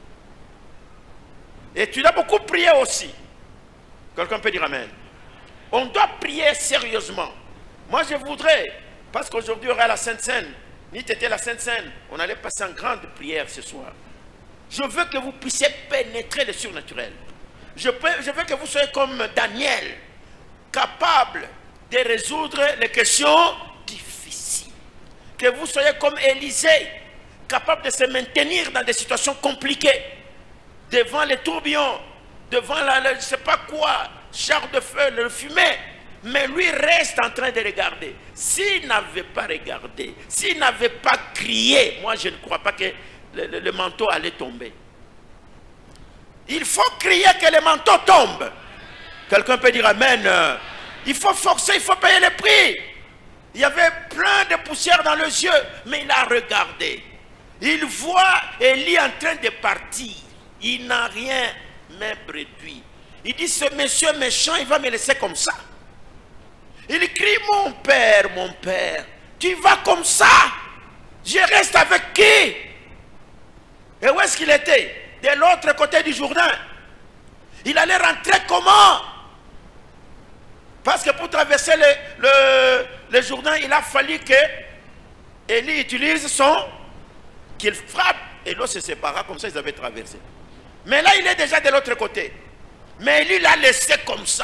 Et tu dois beaucoup prier aussi. Quelqu'un peut dire amen. On doit prier sérieusement. Moi, je voudrais, parce qu'aujourd'hui, il y aura la Sainte Seine. Ni t'étais la Sainte Seine, on allait passer en grande prière ce soir. Je veux que vous puissiez pénétrer le surnaturel. Je, peux, je veux que vous soyez comme Daniel, capable de résoudre les questions difficiles. Que vous soyez comme Élisée, capable de se maintenir dans des situations compliquées, devant les tourbillons, devant la, la, je ne sais pas quoi, char de feu, le fumée. Mais lui reste en train de regarder. S'il n'avait pas regardé, s'il n'avait pas crié, moi je ne crois pas que le, le, le manteau allait tomber. Il faut crier que le manteau tombe. Quelqu'un peut dire amen. Il faut forcer, il faut payer le prix. Il y avait plein de poussière dans les yeux, mais il a regardé. Il voit Élie en train de partir. Il n'a rien même réduit. Il dit, ce monsieur méchant, il va me laisser comme ça. Il crie, mon père, mon père, tu vas comme ça? Je reste avec qui? Et où est-ce qu'il était? De l'autre côté du Jourdain. Il allait rentrer comment? Parce que pour traverser le, le, le Jourdain, il a fallu que Élie utilise son... qu'il frappe. Et l'eau se sépara, comme ça ils avaient traversé. Mais là, il est déjà de l'autre côté. Mais Élie l'a laissé comme ça.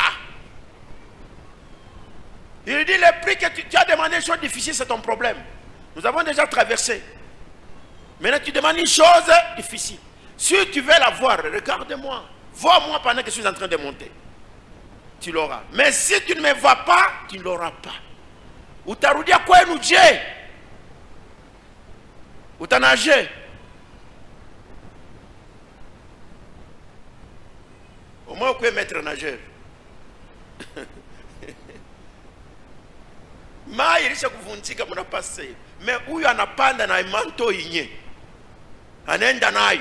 Il dit, le prix que tu, tu as demandé une chose difficile, c'est ton problème. Nous avons déjà traversé. Maintenant, tu demandes une chose difficile. Si tu veux la voir, regarde-moi. Vois-moi pendant que je suis en train de monter. Tu l'auras. Mais si tu ne me vois pas, tu ne l'auras pas. Utarudia quoi nous Dieu? Utanage. Au moins, vous pouvez mettre nageur. Ma ilisha kuvunjika muna passé. Mais huyu anapanda na manto inye. Anaenda nayo.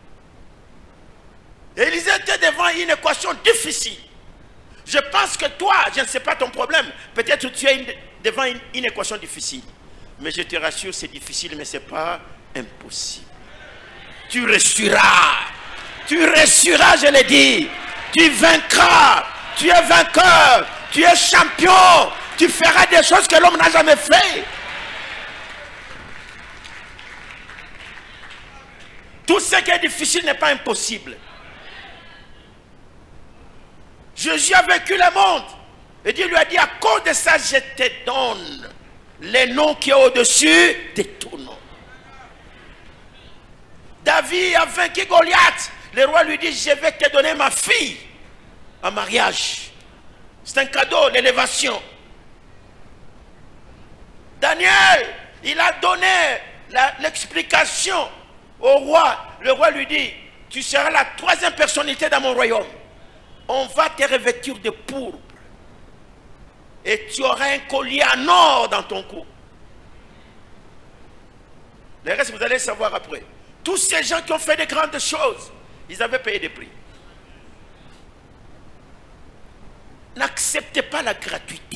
Élisée était devant une équation difficile. Je pense que toi, je ne sais pas ton problème. Peut-être que tu es une, devant une, une équation difficile. Mais je te rassure, c'est difficile, mais ce n'est pas impossible. Tu réussiras. Tu réussiras, je l'ai dit. Tu vaincras. Tu es vainqueur. Tu es champion. Tu feras des choses que l'homme n'a jamais fait. Tout ce qui est difficile n'est pas impossible. Jésus a vécu le monde. Et Dieu lui a dit, à cause de ça, je te donne les noms qui est au-dessus de tout nom. David a vaincu Goliath. Le roi lui dit, je vais te donner ma fille en mariage. C'est un cadeau, l'élévation. Daniel, il a donné l'explication au roi. Le roi lui dit, tu seras la troisième personnalité dans mon royaume. On va te revêtir de pourpre. Et tu auras un collier en or dans ton cou. Le reste, vous allez savoir après. Tous ces gens qui ont fait de grandes choses, ils avaient payé des prix. N'acceptez pas la gratuité.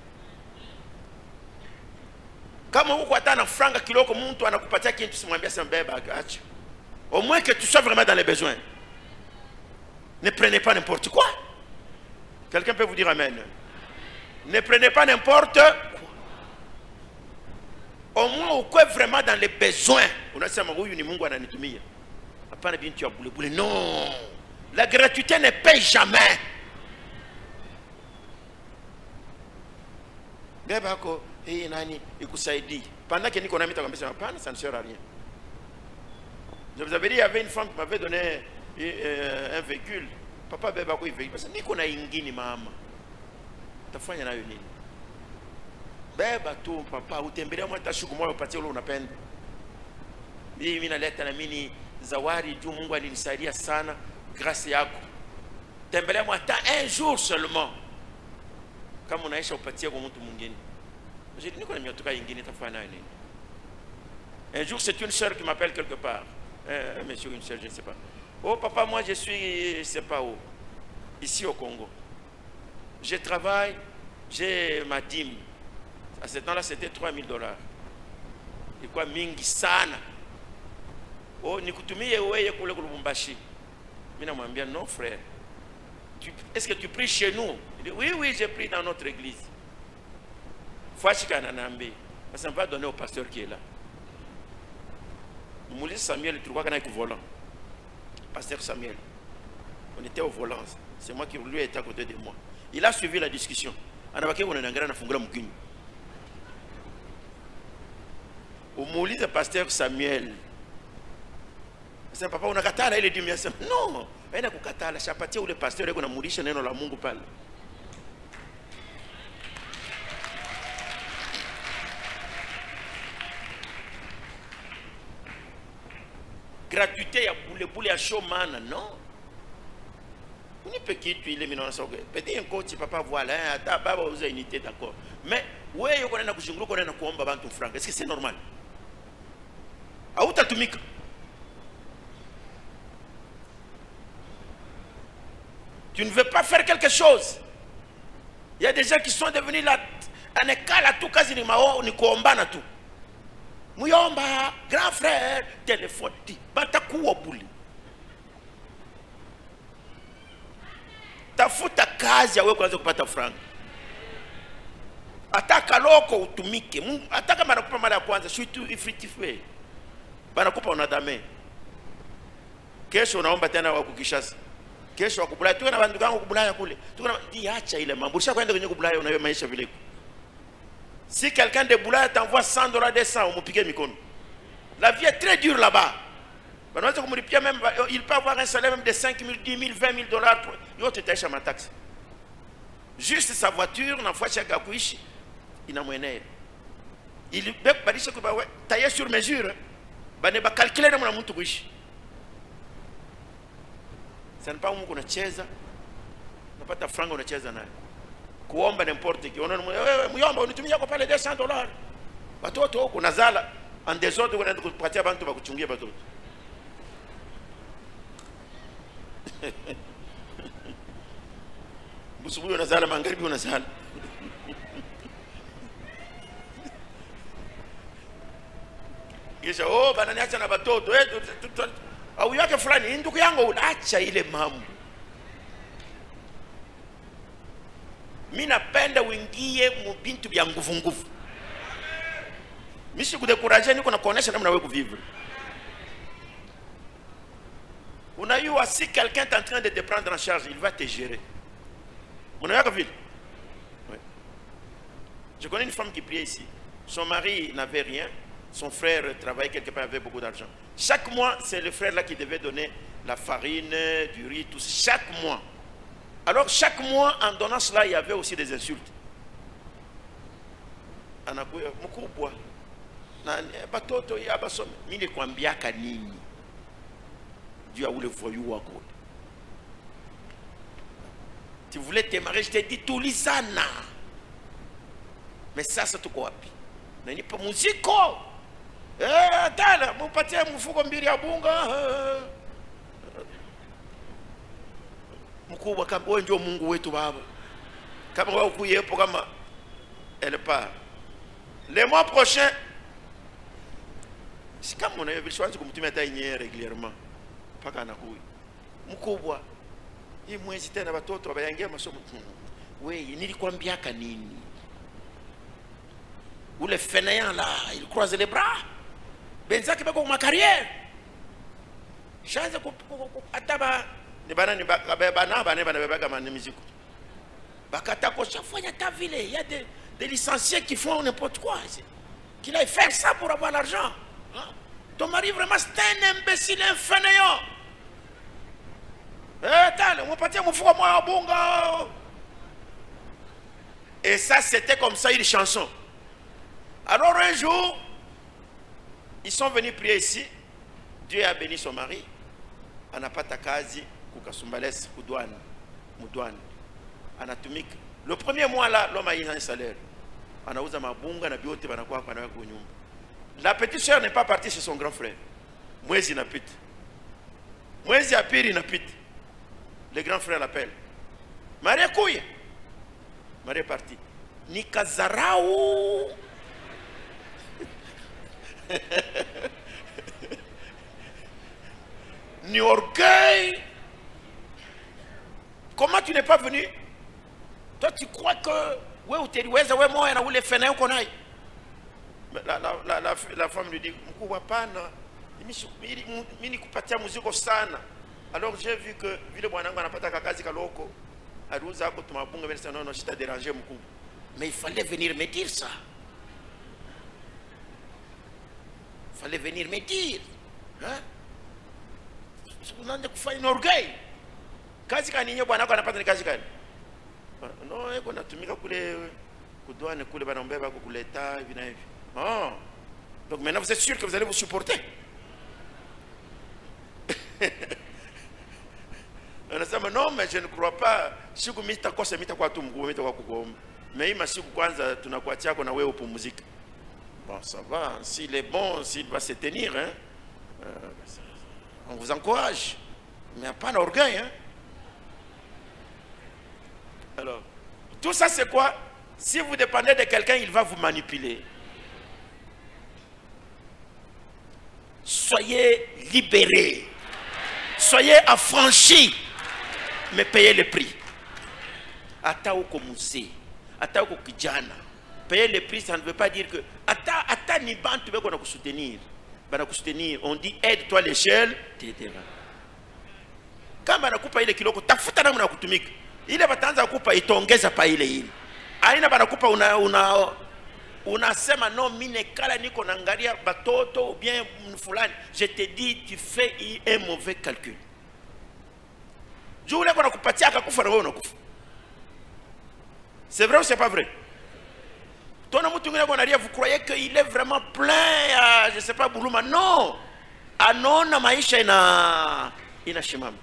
Kama huko atana franga kiloko mtu anakupatia kitu simwambia sembeba acha. Au moins que tu sois vraiment dans les besoins. Ne prenez pas n'importe quoi. Quelqu'un peut vous dire amen. Ne prenez pas n'importe quoi. Au moins vous êtes vraiment dans les besoins. Unasema huyu ni Mungu ananitumia. Hapana binti ya bule bule. Non. La gratuité ne paye jamais. Beba ko hii nani ikusaidie. Pendant que niko na mita kwambia hapana, ça ne sert à rien. Je vous avais dit, il y avait une femme qui m'avait donné euh, un véhicule. Papa beba ko véhicule parce que niko na ingini mama. Tafanya nayo nini? Beba tu papa utembelea mwata shuku moyo upatie ule unapenda. Mimi naleta na mimi zawadi juu Mungu alinisaidia sana grâce yako. Tembelea mwata un jour seulement. Kama unaisha upatie kwa mtu mwingine. Je dis niko na miotoka ingine tafanya nayo nini? Un jour c'est une sœur qui m'appelle quelque part. Un monsieur, une sœur, je ne sais pas. Oh papa, moi je suis, je ne sais pas où. ici au Congo. Je travaille, j'ai ma dîme. À ce temps-là, c'était trois mille dollars. Et quoi, mingi sana. Oh, nikutumie weye kule kulubumbashi. Mina mwambia, non frère. Est-ce que tu pries chez nous? Il dit, oui, oui, j'ai pris dans notre église. Fouachika nanambe. Ça ne va donner au pasteur qui est là. Moulise Samuel, tu vois qu'on a un volant. Pasteur Samuel. On était au volant. C'est moi qui lui était à côté de moi. Il a suivi la discussion. Au Moulise, pasteur Samuel. C'est papa, on a katala, il est dit, non, il a katala, chapatia ou le pasteur, il a mouru, il a mungu pale. Gratuité, il y a boule boule à showman, non? On est petit, il est minant, petit un coach, papa, voilà, ta baba vous a unité, d'accord. Mais, ouais, il y a un couchingro, il y a un combat, bantu franc. Est-ce que c'est normal? Ah, où t'as tout mis? Tu ne veux pas faire quelque chose. Il y a des gens qui sont devenus là, en école à tout cas, ni mao, ni komba na tout. Muyomba, grand frère, téléphone, batakuwa buli. Tafuta kazi ya wewe kwanza kupata franga. Ataka loko utumike. Ataka banakupa mara ya kwanza, shuitu ifritifwe. Banakupa unadame. Kesho unaomba tena wa kukishasa. Kesho wakubulaya, tuwe na bandu gangu kubulaya kule. Tuwe na diacha ile mambo. Usha kwenda kwenye kubulaya unayo maisha vile. Si quelqu'un de Boulaya t'envoie cent dollars, deux cents, on me pique mikono. La vie est très dure là-bas. Même, il peut avoir un salaire même de cinq mille, dix mille, vingt mille dollars. Il te ma taxe. Juste sa voiture, il n'a pas de il peut tailler sur mesure. Il va calculer dans mon montre. Ça n'est pas un qu'on a cheza. n'a pas ta franc on a cheza nayo. Kuomba n'importe qui. On a muyomba unitumia kwa pale deux cents dollars. Watoto huko nazala en désordre wanaenda kupatia bantu bakuchungia batoto. Busubuhi unazala magharibi unazala. Kisha oh bana niacha na batoto eh au yake fulani ndugu yangu acha ile mambo. Mimi napenda uingie mu bintu bya nguvu nguvu. Mimi sikudekuraje niko na kuonesha namna wewe kuvivre. Unayua si quelqu'un est en train de te prendre en charge, il va te gérer. Unayua vile? Oui. Je connais une femme qui priait ici. Son mari n'avait rien. Son frère travaillait quelque part, avait beaucoup d'argent. Chaque mois, c'est le frère là qui devait donner la farine, du riz, tout ça. Chaque mois. Alors chaque mois, en donnant cela, il y avait aussi des insultes. Anakuya mkubwa. Na batoto ya basome. Mimi nikwambiaka nini? Dieu a voulu voyou wako. Tu voulais te marier, je t'ai dit tout lisana. Mais ça c'est tout quoi? Nani pa muziko. Eh, tala, mupatie mfuko mbili ya bunga. Mkubwa kama wewe ndio Mungu wetu baba. Kama wewe ukuyepo kama elle part. Le mois prochain, si kama on a eu besoin de kumtumia hata yenyewe régulièrement. Paka anakuja. Mkubwa. Hii mwezi tena watoto wabayangia masomo. Wewe nilikwambiaka nini? Ou les fainéants là, ils croisent les bras. Benza qui va ma carrière. Change ko ataba ni bana ni bana bana bana bana bana kama musique. Bakata ko chaque fois il y a ta ville, il y a des, des licenciés qui font n'importe quoi. Qui aille faire ça pour avoir l'argent. Hein? Ton mari vraiment c'est un imbécile, un fainéant. Eh tale, on partir mon frère moi bonga. Et ça c'était comme ça une chanson. Alors un jour, ils sont venus prier ici. Dieu a béni son mari. Anapata kazi kukasumbales kudouane, mudouane, anatomique. Le premier mois là, l'homme a eu un salaire. Anauza mabunga na biote banakuwa kwa nawe kunyumba. La petite sœur n'est pas partie chez son grand frère. Mwezi napita. Mwezi ya pili napita. Le grand frère l'appelle. Marie kuye. Marie est partie. Nikazarau. Ni orgueil. Comment tu n'es pas venu? Toi tu crois que ouais ou t'es ouais ouais moi ou les fenêtres qu'on aille. La, la, la, la, la femme lui dit mkubwa pana mimi nikupatia muziko sana. Alors j'ai vu que vile bwanangu anapata kakazi kaloko aruza hapo tumabunga mbele sana non sita déranger mkubwa. Mais il fallait venir me dire ça. Il fallait venir me dire. Hein? Unaanza kufanya na orgueil. Kazi gani nyo bwanako anapata ni kazi gani? No, eko natumika kule kudwane kule banaombeba kukuleta hivi na hivi. Oh. Donc maintenant vous êtes sûr que vous allez vous supporter. Anasema non mais je ne crois pas. Siku mita kosa mita kwa tu mkuu mita kwa kugomba. Mais ima siku kwanza tunakuachia yako na wewe upumzike. Bon ça va, s'il est bon, s'il va se tenir hein. Euh, on vous encourage. Mais pas d'orgueil hein. Alors, tout ça c'est quoi? Si vous dépendez de quelqu'un, il va vous manipuler. Soyez libérés. Soyez affranchis. Mais payez le prix. Ata uko musée. Ata uko kijana. Payer le prix, ça ne veut pas dire que ata ata ni bantu beko na kusoutenir. Bana kusoutenir, on dit aide-toi l'échelle, t'aidera. Kama nakupa ile kiloko, tafuta namna kutumika. Ile batanza kupa itongeza pa ile ile. Aina banakupa una una unasema non mine kala niko naangalia batoto ou bien fulani. Je te dis tu fais un mauvais calcul. Juu leko nakupatia akakufa na wewe unakufa. C'est vrai ou c'est pas vrai? Toi, vous croyez qu'il est vraiment plein à, je ne sais pas, Boulouma. Non. Anona maisha ina ina shimam.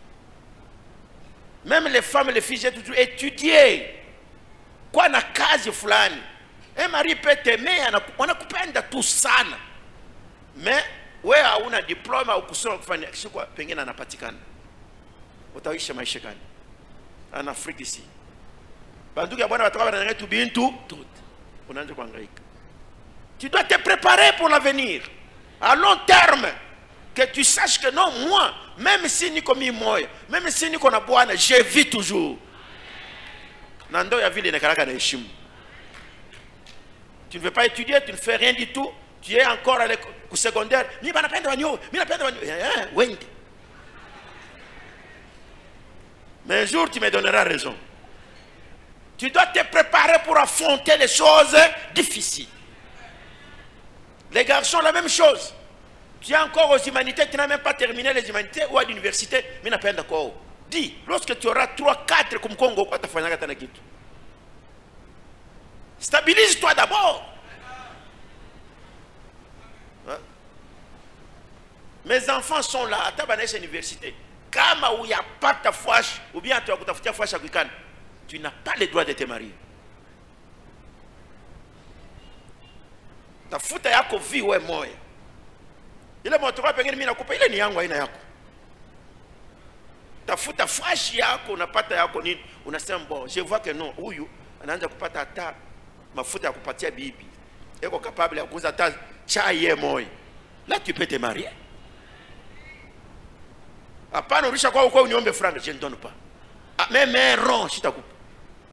Même les femmes et les filles, j'ai toujours étudié. Quoi na kazi fulani. Un mari peut t'aimer, on a coupé tout ça. Mais, ouais, on a un diplôme, on a kusoma kufanya, je sais quoi, pengine anapatikana. Utaisha maisha gani? En Afrique ici. Banduki ya bwana watakuwa wanangaa tu bintu tout. Tu dois te préparer pour l'avenir. À long terme. Que tu saches que non, moi, même si ni comme moi, même si ni kona bwana, je vis toujours. Nando ya vile nekaraka na heshima. Tu ne veux pas étudier, tu ne fais rien du tout. Tu es encore au secondaire. Ni banapenda wanyo, ni banapenda wanyo. Hein, wende. Mais un jour tu me donneras raison. Tu dois te préparer pour affronter les choses difficiles. Les garçons, la même chose. Tu es encore aux humanités, tu n'as même pas terminé les humanités ou à l'université, mais n'a pas d'accord. Dis, lorsque tu auras trois, quatre comme Congo, quoi tu fais na kitu. Stabilise-toi d'abord. Hein? Mes enfants sont là, à ta université. Kama où il n'y a pas ta fouache, ou bien tu as ta fouache à Kikane. Tu n'as pas le droit de te marier. Ta futa yako vi we moya. Ile motoka pengine mimi nakupa ile ni yangu haina yako. Ta futa fashi yako unapata yako nini? Unasema bon, je vois que non, huyu anaanza kupata hata mafuta ya kupatia bibi. Eko capable ya kuuza hata chai ye moya. Là tu peux te marier. Hapana ulisha kwa uko uniombe franga, je ne donne pas. Ah, même un rond, si tu as coupé.